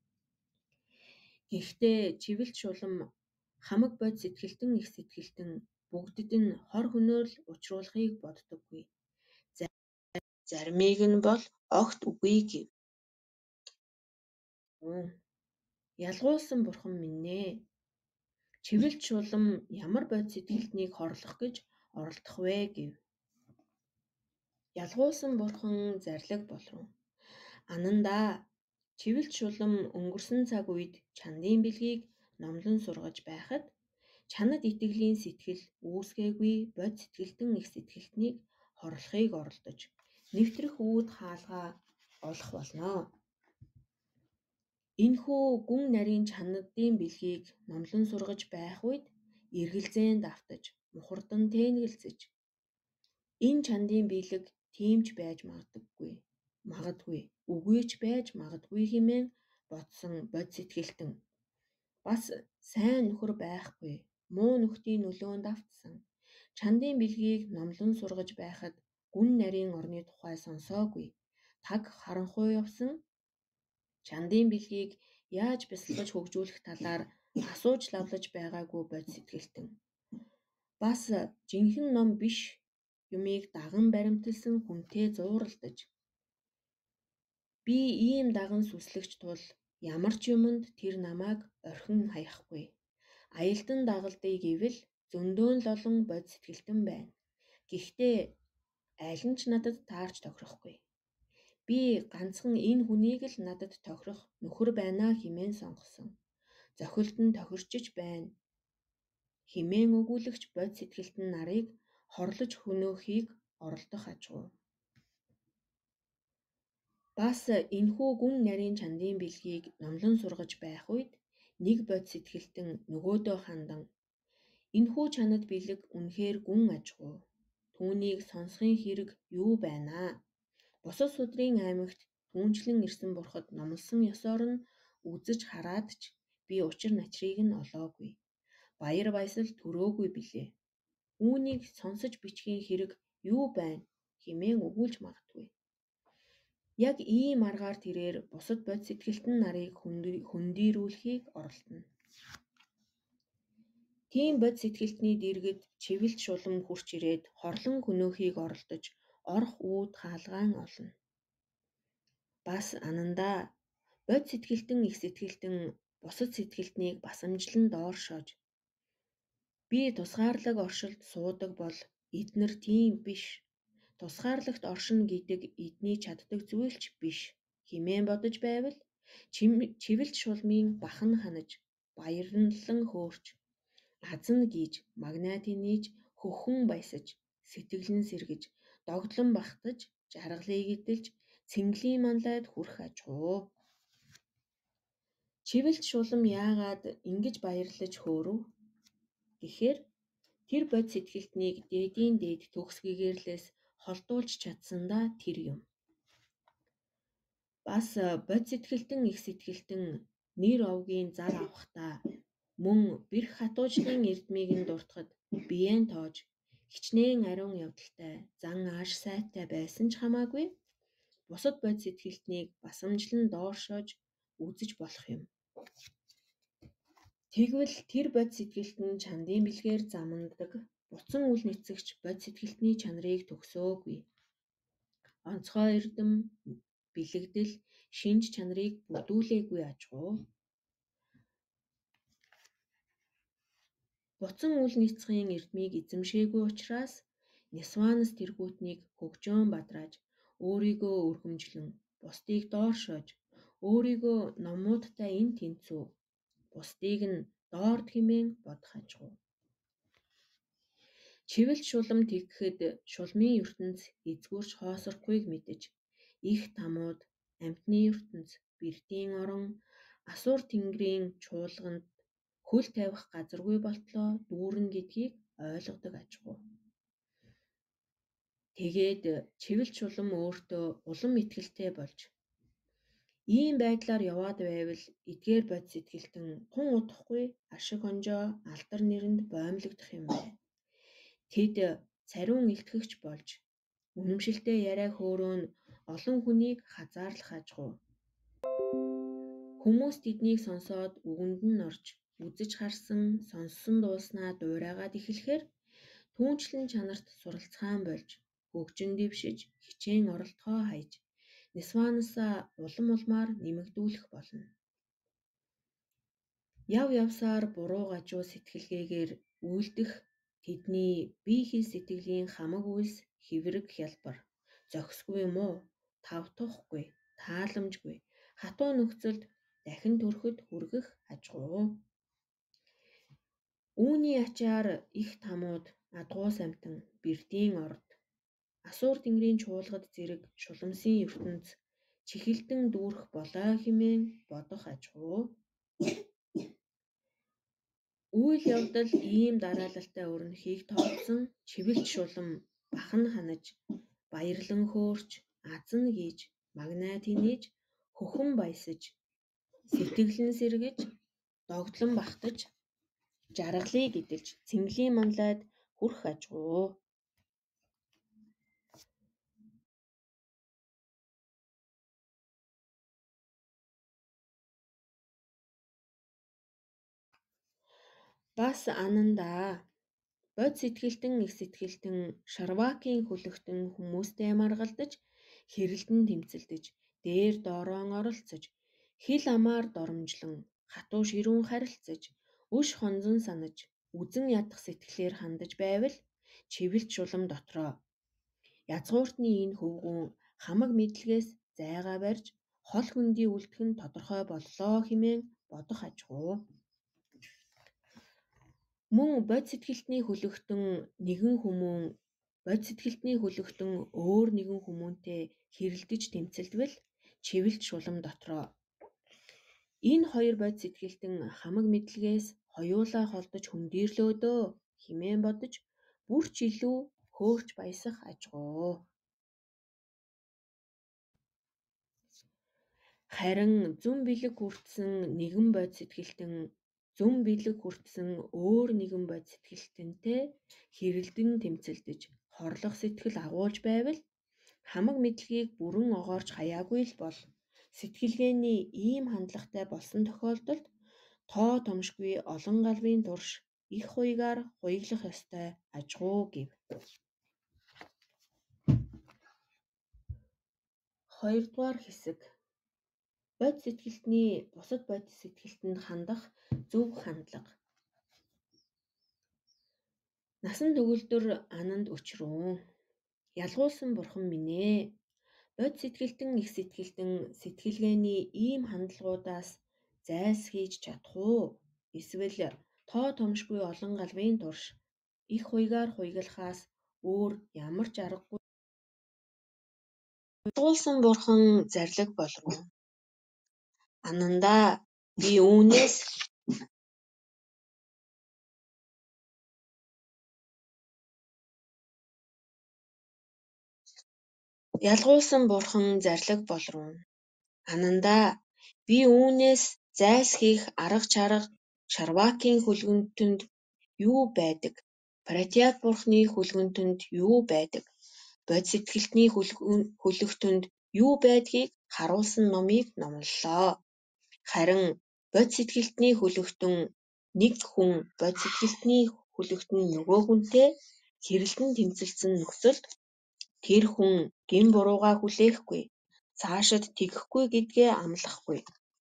Гэхдээ чивэлт шулам хамаг бод сэтгэлтэн их сэтгэлтэн бүгдд нь хор хөнөөр л учруулахыг боддоггүй. Заримыг нь бол огт үгүй гэв. Ялгуулсан бурхан минь ээ. Чивэлт шулам ямар бод сэтгэлтнийг хорлох гэж оролдох вэ гэв. Ялгуулсан бурхан зарлиг болрон. Анандаа чивэлт шулам өнгөрсөн цаг үед чандын бэлгийг номлон сургаж байхад чанад итгэлийн сэтгэл үүсгээгүй бод сэтгэлтэн их сэтгэлтнийг хорлохыг оролдож нэвтрэх үүд хаалгаа олох болно. Энэхүү гүн нарийн чанадын бэлгийг номлон сургаж байх үед эргэлзээнд автаж, мухардан тээнэгэлзэж энэ чандын биелэг тийм ч байж магадгүй, магадгүй, үгүй ч байж магадгүй хэмээн бодсон бод сэтгэлтэн бас сайн нөхөр байхгүй, муу нөхдийн нөлөөнд автсан. Чандын бэлгийг номлон сургаж байхад гүн нарийн орны тухай сонсоогүй. Таг харанхуй явсан чандын бэлгийг яаж бясалгаж хөгжүүлэх талаар асууж лавлаж байгаагүй бод сэтгэлтэн. Бас жинхэнэ ном биш юмыг даган баримталсан хүнтэй зууралдаж. Би ийм даган сүслэгч тул ямар ч юмд тэр намайг орхин хаяхгүй. Аялдан дагалдъя гэвэл зөндөөн л олон бод сэтгэлтэн байна. Гэхдээ аль нь ч надад таарч тохирохгүй. Би ганцхан энэ хүнийг л надад тохирох нөхөр байна хэмээн сонгосон. Зохилт нь тохирчиж байна хэмээн өгүүлэгч бод сэтгэлтэн нарыг хорлож хөнөөхийг оролдох ажгүй. Бас энэхүү гүн нарийн чандын бэлгийг номлон сургаж байх үед нэг бод сэтгэлтэн нөгөөдөө хандан энэхүү чанад бэлэг үнэхээр гүн ажгүй. Түүнийг сонсохын хэрэг юу байна аа? Бусад судрын аймагт түүнчлэн ирсэн бурхад номлосон ёсоор нь үзэж хараад ч би учир начрыг нь олоогүй. Баяр баясал төрөөгүй билээ. Үүнийг сонсож бичихийн хэрэг юу байна хэмээн өгүүлж магадгүй. Яг ийм аргаар тэрээр бусад бод сэтгэлтэн нарыг хөндийрүүлэхийг оролдоно. Тийм бод сэтгэлтний дэргэд чивэлт шулам хурч ирээд хорлон хөнөөхийг оролдож орох үүд хаалгаан олно. Бас анандаа бод сэтгэлтэн их сэтгэлтэн бусад сэтгэлтнийг басамжлан доор шоож би тусгаарлаг оршилд суудаг бол эднэр тийм биш. Тусгаарлагт оршино гэдэг эдний чаддаг зүйл ч биш хэмээн бодож байвал чивэлт шулмын бахан ханаж, баярлан хөөрч, азан гийж, магнатын нийж, хөхөн баясаж, сэтгэлэн сэргэж, догдлон багтаж, жаргалыг эдэлж, цэнгэлийн манлайд хүрэх ажгүй. Чивэлт шулам яагаад ингэж баярлаж хөөрөв гэхээр тэр бод сэтгэлтнийг дээдийн дээд төгс гэгэрлээс холдуулж чадсандаа тэр юм. Бас бод сэтгэлтэн их сэтгэлтэн нэр овгийн зар авахдаа мөн бэрх хатуужлын эрдмийг нь дуртахад биеэн тоож хичнээн ариун явдалтай зан ааш сайтай байсан ч хамаагүй бусад бод сэтгэлтнийг басамжлан дооршоож үзэж болох юм. Тэгвэл тэр бод сэтгэлтэн чандын бэлгээр замнадаг буцан үл нэцэгч бод сэтгэлтний чанарыг төгсөөгүй. Онцгой эрдэм бэлэгдэл шинж чанарыг бүрдүүлээгүй ажгүй. Буцан үл нэцхийн эрдмийг эзэмшээгүй учраас Нисванас тэргүүтнийг хөгжөөн бадрааж, өөрийгөө өргөмжлөн, бусдыг дооршоож, өөрийгөө номуудтай эн тэнцүү, бусдыг нь доорд хэмээн бодох ажгүй. Чивэлт шулам тэгхэд шулмын ертөнц эзгүүрч хоосорхгүйг мэдэж, их тамууд, амьтны ертөнц, бэртийн орон, асуур тэнгэрийн чуулганд хөл тавих газаргүй болтлоо дүүрнэ гэдгийг ойлгодог ажгүй. Тэгээд чивэлт шулам өөртөө улам итгэлтэй болж ийм байдлаар яваад байвал эдгээр бод сэтгэлтэн тун удахгүй ашиг онжоо алдар нэрэнд боомлогдох юм байна. Тэд цариун илтгэгч болж үнэмшилтэй яриа хөөрөө нь олон хүнийг хазаарлах ажгүй. Хүмүүс тэднийг сонсоод үгэнд нь орж үзэж харсан, сонссон дууснаа дуурайгаад эхлэхээр түүнчлэн чанарт суралцгаан болж хөгжин дэвшиж хичээн оролдохоо хайж Нисванасаа улам улмаар нэмэгдүүлэх болно. Яв явсаар буруу гажуу сэтгэлгээгээр үйлдэх тэдний бие хэл сэтгэлийн хамаг үйлс хэврэг хялбар, зохисгүй муу, тавтахгүй, тааламжгүй, хатуу нөхцөлд дахин төрөхөд хүргэх ажгүй. Үүний ачаар их тамууд, адгуус амьтан, бэртийн орд, асуур тэнгэрийн чуулгад зэрэг шуламсын ертөнц чихэлтэн дүүрэх болоо хэмээн бодох ажгүй. Үйл явдал ийм дараалалтай өрнөхийг тооцсон чивэлт шулам бахан ханаж, баярлан хөөрч, азан хийж, магнайт хийнэж, хөхөн баясаж, сэтгэлэн сэргэж, догтлон бахтаж, жаргалыг идэлж, цэнгэлийн манлайд хүрэх ажгүй. Бас анандаа. Бод сэтгэлтэн их сэтгэлтэн Шарвакийн хөлөгтөн хүмүүстэй маргалдаж, хэрэлдэн тэмцэлдэж, дээр доороон оролцож, хил амаар доромжлон, хатуу ширүүн харилцаж, үш хонзон санаж, үзэн ядах сэтгэлээр хандаж байвал чивэлт шулам дотроо язгууртны энэ хөвгүүн хамаг мэдлэгээс зайгаа барьж, хол хөндий үлдэх нь тодорхой боллоо хэмээн бодох ажгүй. Мөн бод сэтгэлтний хөлөгтөн нэгэн хүмүүн бод сэтгэлтний хөлөгтөн өөр нэгэн хүмүүнтэй хэрэлдэж тэмцэлдвэл чивэлт шулам дотроо энэ хоёр бод сэтгэлтэн хамаг мэдлэгээс хоёулаа холдож хөндийрлөө дөө хэмээн бодож бүрч илүү хөөрч баясах ажгүй. Харин зүн бэлэг хүртсэн нэгэн бод сэтгэлтэн зүн бэлэг хүртсэн өөр нэгэн бод сэтгэлтэнтэй хэрэлдэн тэмцэлдэж хорлох сэтгэл агуулж байвал хамаг мэдлэгийг бүрэн огоорч хаяагүй л бол сэтгэлгээний ийм хандлагатай болсон тохиолдолд тоо томшгүй олон галвын турш их хуйгаар хуйглах ёстой ажгүй гэв. Хоёрдугаар хэсэг. Бод сэтгэлтний бусад бод сэтгэлтэнд хандах зөв хандлага. Насан төгөлдөр ананд өчрүүн. Ялгуулсан бурхан минь ээ. Бод сэтгэлтэн их сэтгэлтэн сэтгэлгээний ийм хандлагуудаас зайлсхийж чадах уу? Эсвэл тоо томшгүй олон галвын турш их хуйгаар хуйгалахаас өөр ямар ч аргагүй. Ялгуулсан бурхан зарлиг болов. Анандаа би үүнээс Ялгуулсан бурхан зарлиг болруу. Анандаа би үүнээс зайлсхийх арга чарга Шарвакийн хөлгөнтөнд юу байдаг? Пратиат бурхны хөлгөнтөнд юу байдаг? Бод сэтгэлтний хөлөгтөнд юу байдгийг харуулсан номыг номлолоо. Харин бод сэтгэлтний хөлөгтөн нэг хүн бод сэтгэлтний хөлөгтөн нөгөө хүнтэй хэрэлдэн тэмцэлсэн нөхцөлд тэр хүн гин буруугаа хүлээхгүй, цаашид тэгэхгүй гэдгээ амлахгүй.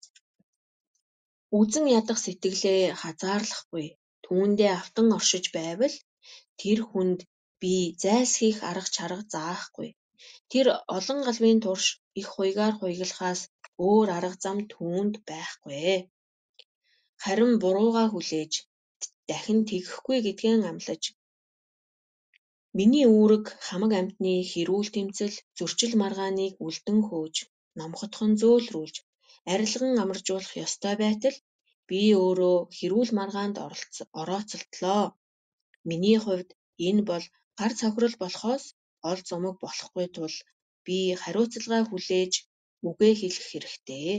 Үзэн ядах сэтгэлээ хазаарлахгүй, түүндээ автан оршиж байвал тэр хүнд би зайлсхийх арга чарга заахгүй. Тэр олон галвын турш их хуйгаар хуйгалахаас өөр арга зам түүнд байхгүй. Харин буруугаа хүлээж дахин тэгэхгүй гэдгээ амлаж миний үүрэг хамаг амьтны хэрүүл тэмцэл зөрчил маргааныг үлдэн хөөж, номхотхон зөөлрүүлж, арилган амаржуулах ёстой байтал би өөрөө хэрүүл маргаанд орооцолтлоо. Миний хувьд энэ бол гар цохирол болохоос ол зумаг болохгүй тул би хариуцлагаа хүлээж үгээ хэлэх хэрэгтэй.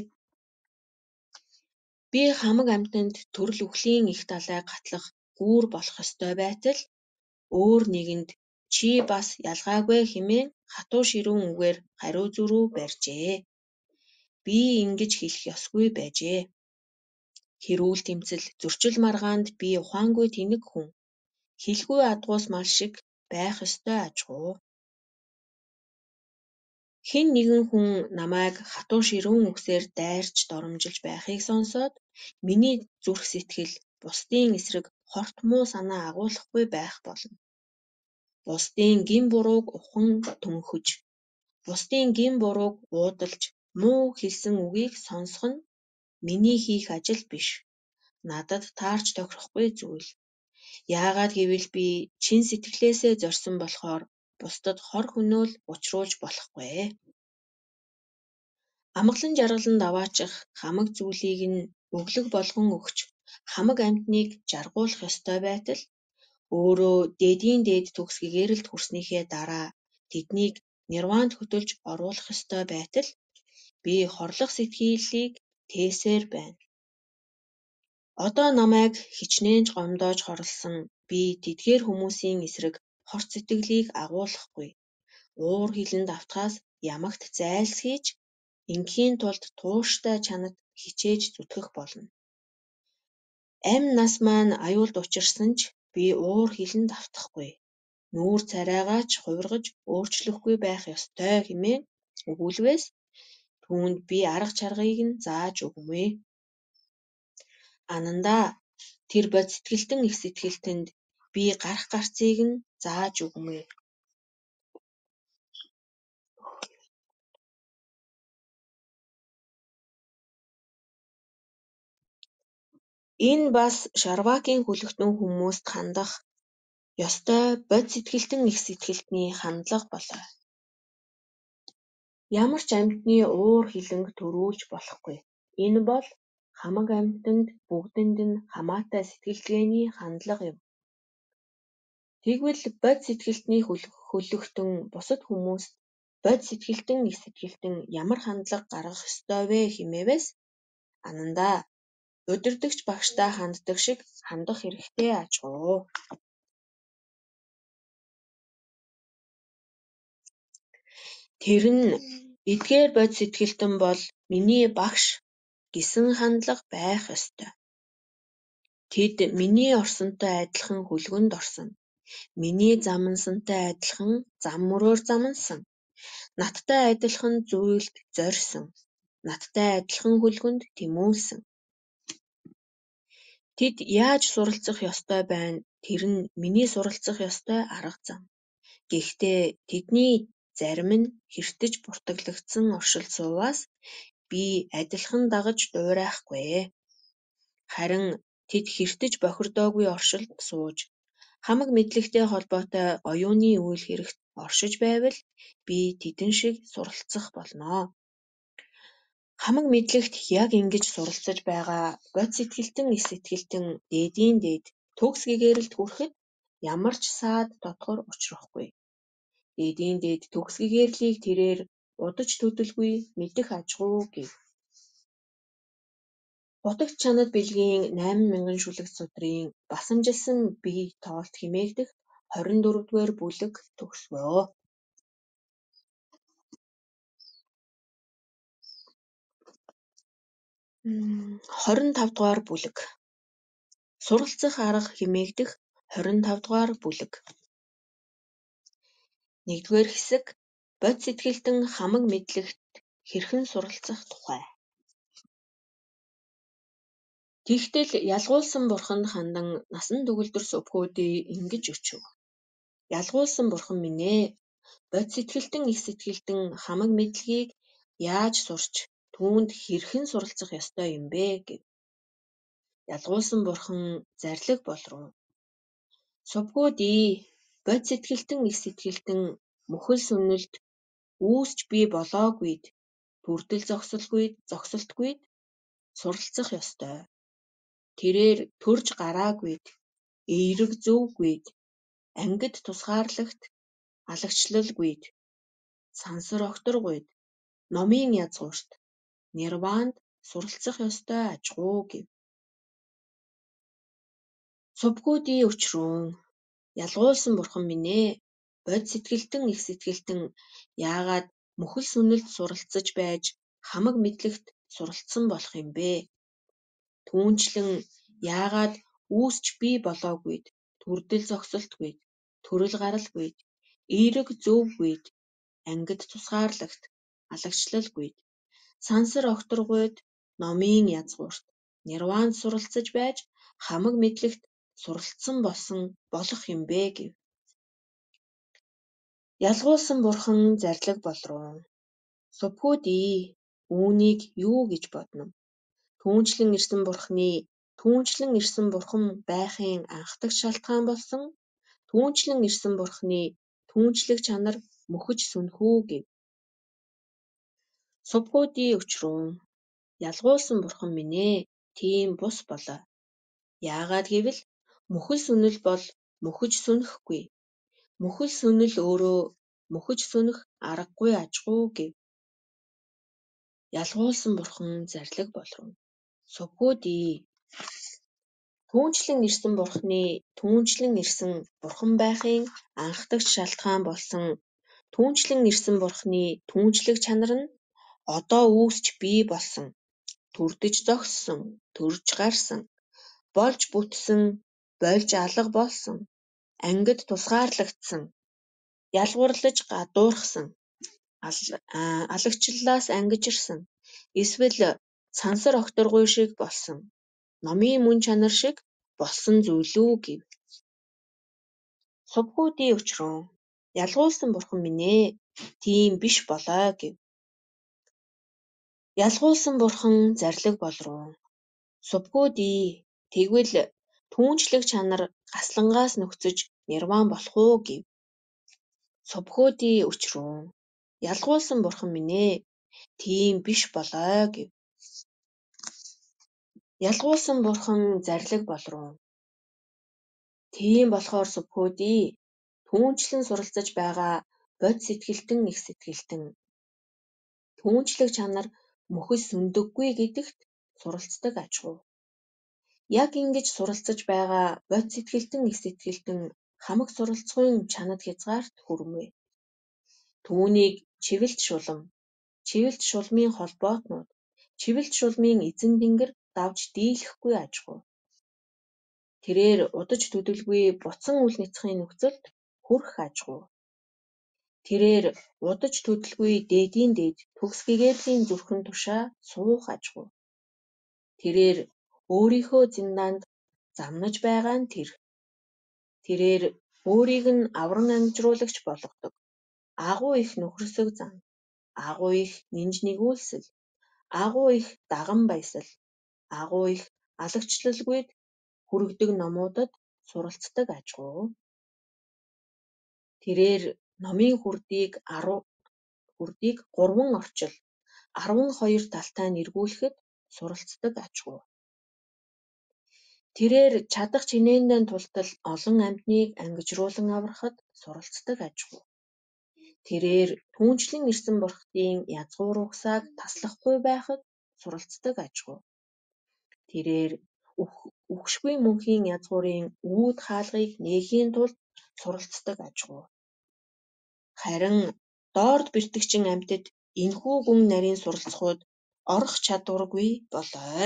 Би хамаг амьтанд төрөл үхлийн их далай гатлах гүүр болох ёстой байтал өөр нэгэнд чи бас ялгаагүй хэмээн хатуу ширүүн үгээр хариу зүрүү барьжээ. Би ингэж хэлэх ёсгүй байжээ. Хэрүүл тэмцэл зөрчил маргаанд би ухаангүй тэнэг хүн. Хэлгүй адгуус мал шиг байх ёстой ажгүй. Хэн нэгэн хүн намайг хатуу ширүүн үгсээр дайрч доромжилж байхыг сонсоод миний зүрх сэтгэл бусдын эсрэг хорт муу санаа агуулахгүй байх болно. Бусдын гин бурууг ухан төнхөж, бусдын гин бурууг уудалж, муу хэлсэн үгийг сонсох нь миний хийх ажил биш. Надад таарч тохирохгүй зүйл. Яагаад гэвэл би чин сэтгэлээсээ зорьсон болохоор бусдад хор хөнөөл учруулж болохгүй. Амгалан жаргаланд аваачих хамаг зүйлийг нь өглөг болгон өгч хамаг амьтныг жаргуулах ёстой байтал өөрөө дээдийн дээд төгс гэгээрэлд хүрснийхээ дараа тэднийг нирваанд хөтөлж оруулах ёстой байтал би хорлох сэтгэлийг тээсээр байна. Одоо намайг хичнээн ч гомдоож хорлосон би тэдгээр хүмүүсийн эсрэг хорт сэтгэлийг агуулахгүй. Уур хилэнд автахаас ямагт зайлсхийж ингийн тулд тууштай чанад хичээж зүтгэх болно. Амь нас маань аюулд учирсан ч би уур хилэнд автахгүй. Нүүр царайгаа ч хувиргаж өөрчлөхгүй байх ёстой хэмээн өгүүлвээс түүнд би арга чаргыг нь зааж өгмөө. Анандаа тэр бод сэтгэлтэн их сэтгэлтэнд би гарах гарцыг нь зааж өгмөө. Энэ бас Шарвакийн хүлэгтэн хүмүүст хандах ёстой бод сэтгэлтэн их сэтгэлтний хандлага болоо. Ямар ч амьтны уур хилэнг төрүүлж болохгүй. Энэ бол хамаг амьтанд бүгдэнд нь хамаатай сэтгэлгээний хандлага юм. Тэгвэл бод сэтгэлтний хүлэгтэн бусад хүмүүст бод сэтгэлтэн их сэтгэлтэн ямар хандлага гаргах ёстой вэ хэмээвээс анандаа удирдагч багштай ханддаг шиг хандах хэрэгтэй ачуу. Тэр нь эдгээр бод сэтгэлтэн бол миний багш гэсэн хандлага байх ёстой. Тэд миний орсонтой адилхан хөлгөнд орсон. Миний замнасантай адилхан зам мөрөөр замнасан. Надтай адилхан зүйлд зорьсон. Надтай адилхан хөлгөнд тэмүүлсэн. Тэд яаж суралцах ёстой байна? Тэр нь миний суралцах ёстой арга зам. Гэхдээ тэдний зарим нь хэртэж буртаглагдсан оршил суугаас би адилхан дагаж дуурайхгүй. Харин тэд хэртэж бохирдоогүй оршилд сууж хамаг мэдлэгтэй холбоотой оюуны үйл хэрэгт оршиж байвал би тэдэн шиг суралцах болно. Хамаг мэдлэгт яг ингэж суралцаж байгаа бод сэтгэлтэн их сэтгэлтэн дээдийн дээд төгс гэгээрэлд хүрэхэд ямар ч саад тодгор учрахгүй. Дээдийн дээд төгс гэгээрлийг тэрээр удаж төдөлгүй мэдэх ажгүй гэв. Будагт чанад бэлгийн найман мянган шүлэгт судрын басамжилсан бие тоолт хэмээгдэх хорин дөрөвдүгээр бүлэг төгсгөө. хорин тав дугаар бүлэг. Суралцах арга хэмээгдэх хорин тав дугаар бүлэг. Нэгдүгээр хэсэг бод сэтгэлтэн хамаг мэдлэгт хэрхэн суралцах тухай. Тэгтэл ялгуулсан бурханд хандан насан төгөлдөр сүбхүүдий ингэж өчөв. Ялгуулсан бурхан минь ээ, бод сэтгэлтэн их сэтгэлтэн хамаг мэдлэгийг яаж сурч түүнд хэрхэн суралцах ёстой юм бэ гэв. Ялгуулсан бурхан зарлиг болруу. Сүбхүүдий, бод сэтгэлтэн их сэтгэлтэн мөхөл сүнэлд үүсч бий болоогүйд, бүрдэл зогсолгүйд зогсолтгүйд суралцах ёстой. Тэрээр төрж гараагүйд, эерэг зөвгүйд, ангид тусгаарлагт алагчлалгүйд, сансар огторгүйд, номын язгуурт, нирваанд суралцах ёстой ажгүй гэв. Сүбхүүдий өчрүүн. Ялгуулсан бурхан минь ээ, бод сэтгэлтэн их сэтгэлтэн яагаад мөхөл сүнэлд суралцаж байж хамаг мэдлэгт суралцсан болох юм бэ? Түүнчлэн яагаад үүсч бий болоогүйд, төрдөл зогсолтгүйд, төрөл гаралгүйд, эерэг зөвгүйд, ангид тусгаарлагт алагчлалгүйд, сансар огторгүйд, номын язгуурт, нирваанд суралцаж байж хамаг мэдлэгт суралцсан болсон болох юм бэ гэв. Ялгуулсан бурхан зарлиг болруу. Сүбхүүдий, үүнийг юу гэж бодно? Түүнчлэн ирсэн бурханы түүнчлэн ирсэн бурхан байхын анхдагч шалтгаан болсон түүнчлэн ирсэн бурханы түүнчлэг чанар мөхөж сүнхүү гэв. Сувгуудын өчрүүн ялгуулсан бурхан минь ээ тийм бус болоо. Яагаад гэвэл мөхөл сүнэл бол мөхөж сүнэхгүй. Мөхөл сүнэл өөрөө мөхөж сүнэх аргагүй ажгүй гэв. Ялгуулсан бурхан зарлиг болров. Сувгуудий түүнчлэн ирсэн бурханы түүнчлэн ирсэн бурхан байхын анхдагч шалтгаан болсон түүнчлэн ирсэн бурханы түүнчлэг чанар нь одоо үүсч бий болсон, түрдэж зогссон, төрж гарсан, болж бүтсэн, болж алга болсон, ангид тусгаарлагдсан, ялгуурлаж гадуурхсан, алагчлалаас ангижирсан, эсвэл сансар огторгуй шиг болсон, номын мөн чанар шиг болсон зүйл үү гэв. Сувгуудын өчрүүн ялгуулсан бурхан минь ээ тийм биш болоо гэв. Ялгуулсан бурхан зарлиг болров. Сувгуудий тэгвэл түүнчлэг чанар гаслангаас нөхцөж нирван болох уу гэв. Сувгуудын өчрүүн ялгуулсан бурхан минь ээ тийм биш болоо гэв. Ялгуулсан бурхан зарлиг болров. Тийм болохоор сувгуудий түүнчлэн суралцаж байгаа бод сэтгэлтэн их сэтгэлтэн түүнчлэг чанар мөхөс сүндэггүй гэдэгт суралцдаг ажгүй. Яг ингэж суралцаж байгаа бод сэтгэлтэн их сэтгэлтэн хамаг суралцахуйн чанад хязгаарт хүрмэ. Түүнийг чивэлт шулам, чивэлт шулмын холбоотнууд, чивэлт шулмын эзэн тэнгэр давж дийлэхгүй ажгүй. Тэрээр удаж төдөлгүй буцан үл няцхийн нөхцөлд хүрэх ажгүй. Тэрээр удаж төдөлгүй дээдийн дээд төгс гэгэрлийн зүрхэн тушаа суух ажгүй. Тэрээр өөрийнхөө зиндаанд замнаж байгаа нь тэр. Тэрээр өөрийг нь авран ангижруулагч болгодог. Агуу их нөхөрсөг зан, агуу их нинж нэгүүлсэл, агуу их даган баясал, агуу их алагчлалгүйд хүрэгдэг номуудад суралцдаг ажгүй. Тэрээр номын хүрдийг хүрдийг гурван орчил, арван хоёр талтай нэргүүлэхэд суралцдаг ажгүй. Тэрээр чадах чинээндээ тултал олон амьтныг ангижруулан аврахад суралцдаг ажгүй. Тэрээр түүнчлэн ирсэн бурхтын язгуур угсааг таслахгүй байхад суралцдаг ажгүй. Тэрээр үхшгүй мөнхийн язгуурын үүд хаалгыг нээхийн тулд суралцдаг ажгүй. Харин доорд бэртэгчин амьтад энэхүү гүн нарийн суралцахуйд орох чадваргүй болоо.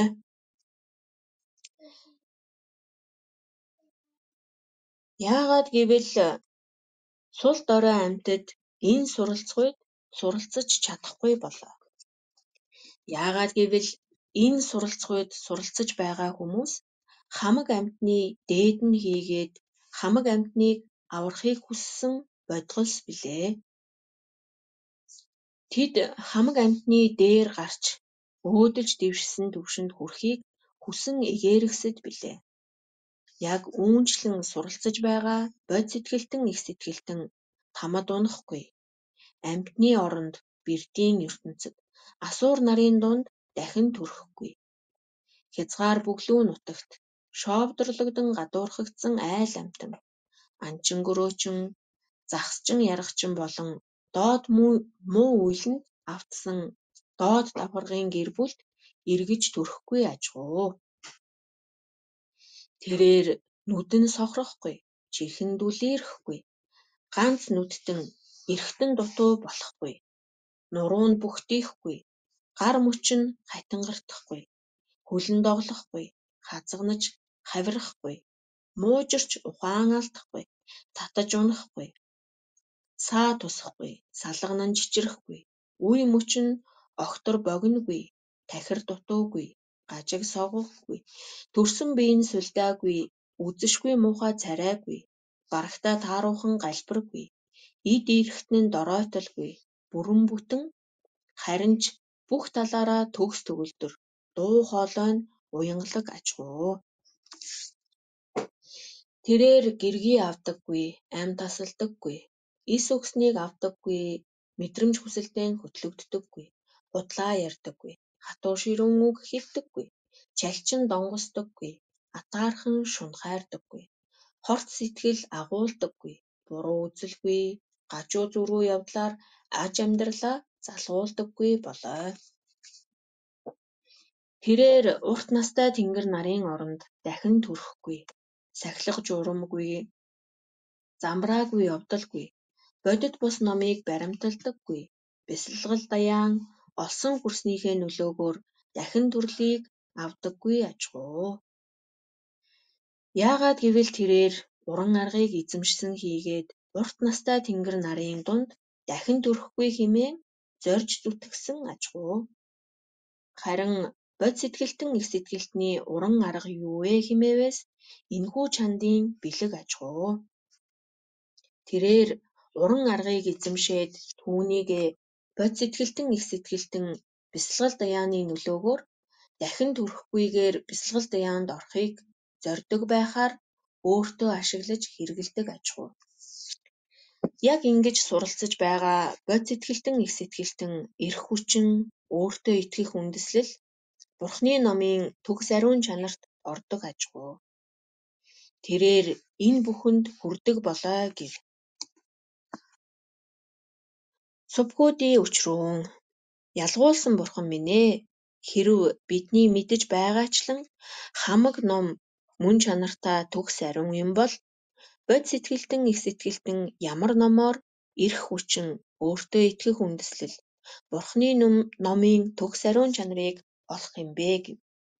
Яагаад гэвэл сул дорой амьтад энэ суралцахуйд суралцаж чадахгүй болоо. Яагаад гэвэл энэ суралцахуйд суралцаж байгаа хүмүүс хамаг амьтны дээд нь хийгээд хамаг амьтныг аврахыг хүссэн бодгос билээ. Тэд хамаг амьтны дээр гарч өөдөлж дэвшсэн түвшинд хүрэхийг хүсэн эгээрэгсэд билээ. Яг үүнчлэн суралцаж байгаа бод сэтгэлтэн их сэтгэлтэн тамад унахгүй. Амьтны оронд бэртийн ертөнцөд асуур нарын дунд дахин төрөхгүй. Хязгаар бүглүү нутагт шоовдорлогдон гадуурхагдсан айл амьтан, анчингөрөөчин, загсчин яргачин болон доод муу үйлэнд автсан доод давхаргын гэр бүлд эргэж төрөхгүй ажгүй. Тэрээр нүдэн сохрохгүй, чихэн дүлээрэхгүй, ганц нүдтэн эрхтэн дутуу болохгүй, нуруу нь бүхтийхгүй, гар мөч нь хатингардахгүй, хөлн доглохгүй, хазганаж хавирахгүй, муужирч ухаан алдахгүй, татаж унахгүй, саа тусахгүй, салганан чичрэхгүй, үе мөч нь огтор богиногүй, тахир дутуугүй, гажиг соггохгүй, төрсөн бие нь сулдаагүй, үзэшгүй муухай царайгүй, барагтаа тааруухан галбиргүй, эд эрхтэн нь доройтолгүй, бүрэн бүтэн харин ч бүх талаараа төгс төгөлдөр, дуу хоолой нь уянгалаг ажгүй. Тэрээр гэргий авдаггүй, ам тасалдаггүй, эс өгснийг авдаггүй, мэдрэмж хүсэлтэнд хөтлөгддөггүй, Удлаа ярьдаггүй. Хатуу ширүүн үг хэлдэггүй. Чалчин донгосдоггүй. Атаархан шунхайрдаггүй. Хорт сэтгэл агуулдаггүй. Буруу үзэлгүй. Гажуу зүрүү явдлаар аж амьдралаа залгуулдаггүй болой. Тэрээр урт настай тэнгэр нарын оронд дахин түрэхгүй. Сахилах журамгүй, замбраагүй явдалгүй. Бодит бус номыг баримталдаггүй. Бясалгал даяан олсон хүрснийхээ нөлөөгөөр дахин төрлийг авдаггүй ажгуу. Яагаад гэвэл тэрээр уран аргыг эзэмшсэн хийгээд урт настай тэнгэр нарын дунд дахин төрөхгүй хэмээн зорж зүтгэсэн ажгуу. Харин бод сэтгэлтэн их сэтгэлтний уран арга юу вэ хэмээвээс энэхүү чандын бэлэг ажгуу. Тэрээр уран аргыг эзэмшээд түүнийгээ бод сэтгэлтэн их сэтгэлтэн бясалгал даяаны нөлөөгөөр дахин төрөхгүйгээр бясалгал даяанд орохыг зорддог байхаар өөртөө ашиглаж хэрэгэлдэг ажгуу. Яг ингэж суралцаж байгаа бод сэтгэлтэн их сэтгэлтэн эрх хүчин, өөртөө итгэх үндэслэл Бурхны номын төгс ариун чанарт ордог ажгуу. Тэрээр энэ бүхэнд хүрдэг болой гэв. Субхүүдийн өчрүүн ялгуулсан бурхан минь ээ, хэрв бидний мэдэж байгаачлан хамаг ном мөн чанартай төгс ариун юм бол бод сэтгэлтэн их сэтгэлтэн ямар номоор эрх хүчин, өөртөө итгэх үндэслэл Бурхны номын төгс ариун чанарыг олох юм бэ гэв.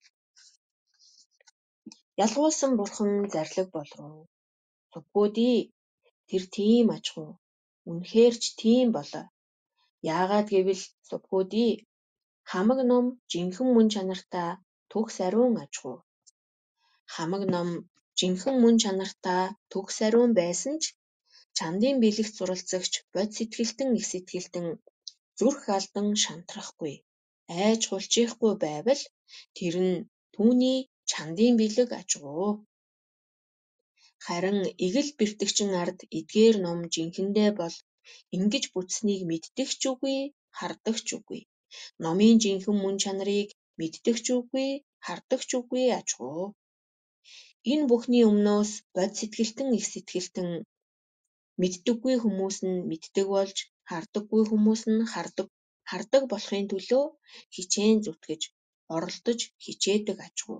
Ялгуулсан бурхан зарлиг болруу. Субхүүдий, тэр тийм ажгуу. Үнэхээр ч тийм болоо. Яагаад гэвэл субхүүдий, хамаг ном жинхэнэ мөн чанартай төгс ариун ажгуу. Хамаг ном жинхэнэ мөн чанартай төгс ариун байсан ч чандын бэлэгт суралцагч бод сэтгэлтэн их сэтгэлтэн зүрх алдан шантрахгүй, айж хулжихгүй байвал тэр нь түүний чандын бэлэг ажгуу. Харин эгэл бэртэгчин ард эдгээр ном жинхэндээ бол ингэж бүтснийг мэддэг ч үгүй, хардаг ч үгүй. Номын жинхэнэ мөн чанарыг мэддэг ч үгүй, хардаг ч үгүй ажгуу. Энэ бүхний өмнөөс бод сэтгэлтэн их сэтгэлтэн мэддэггүй хүмүүс нь мэддэг болж, хардаггүй хүмүүс нь хардаг, хардаг болохын төлөө хичээн зүтгэж, оролдож хичээдэг ажгуу.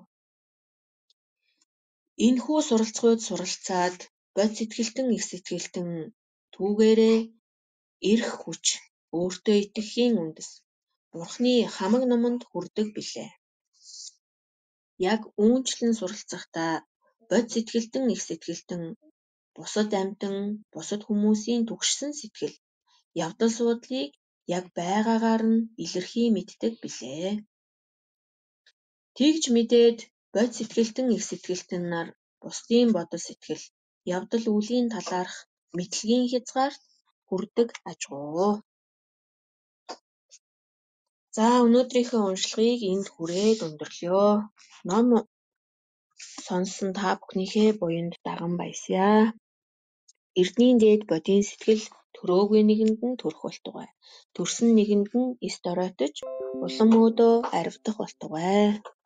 Энэхүү суралцгүйд суралцаад бод сэтгэлтэн их сэтгэлтэн түүгээрээ эрх хүч, өөртөө итгэхийн үндэс Бурхны хамаг номонд хүрдэг билээ. Яг үүнчлэн суралцахдаа бод сэтгэлтэн их сэтгэлтэн бусад амьтан, бусад хүмүүсийн түгшсэн сэтгэл, явдал суудлыг яг байгаагаар нь илэрхий мэддэг билээ. Тэгж мэдээд бод сэтгэлтэн их сэтгэлтэн нар бусдын бодол сэтгэл, явдал үлийн талаарх мэдлэгийн хязгаарт хүрдэг ажгуу. За өнөөдрийнхөө уншлагыг энд хүрээд өндөрлөё. Ном сонссон та бүхнийхээ буянд даган баясъя. Эрдний дээд бодийн сэтгэл төрөөгүй нэгэнд нь төрөх болтугай. Төрсөн нэгэнд нь эс доройтож улам өөдөө аривдах болтугай.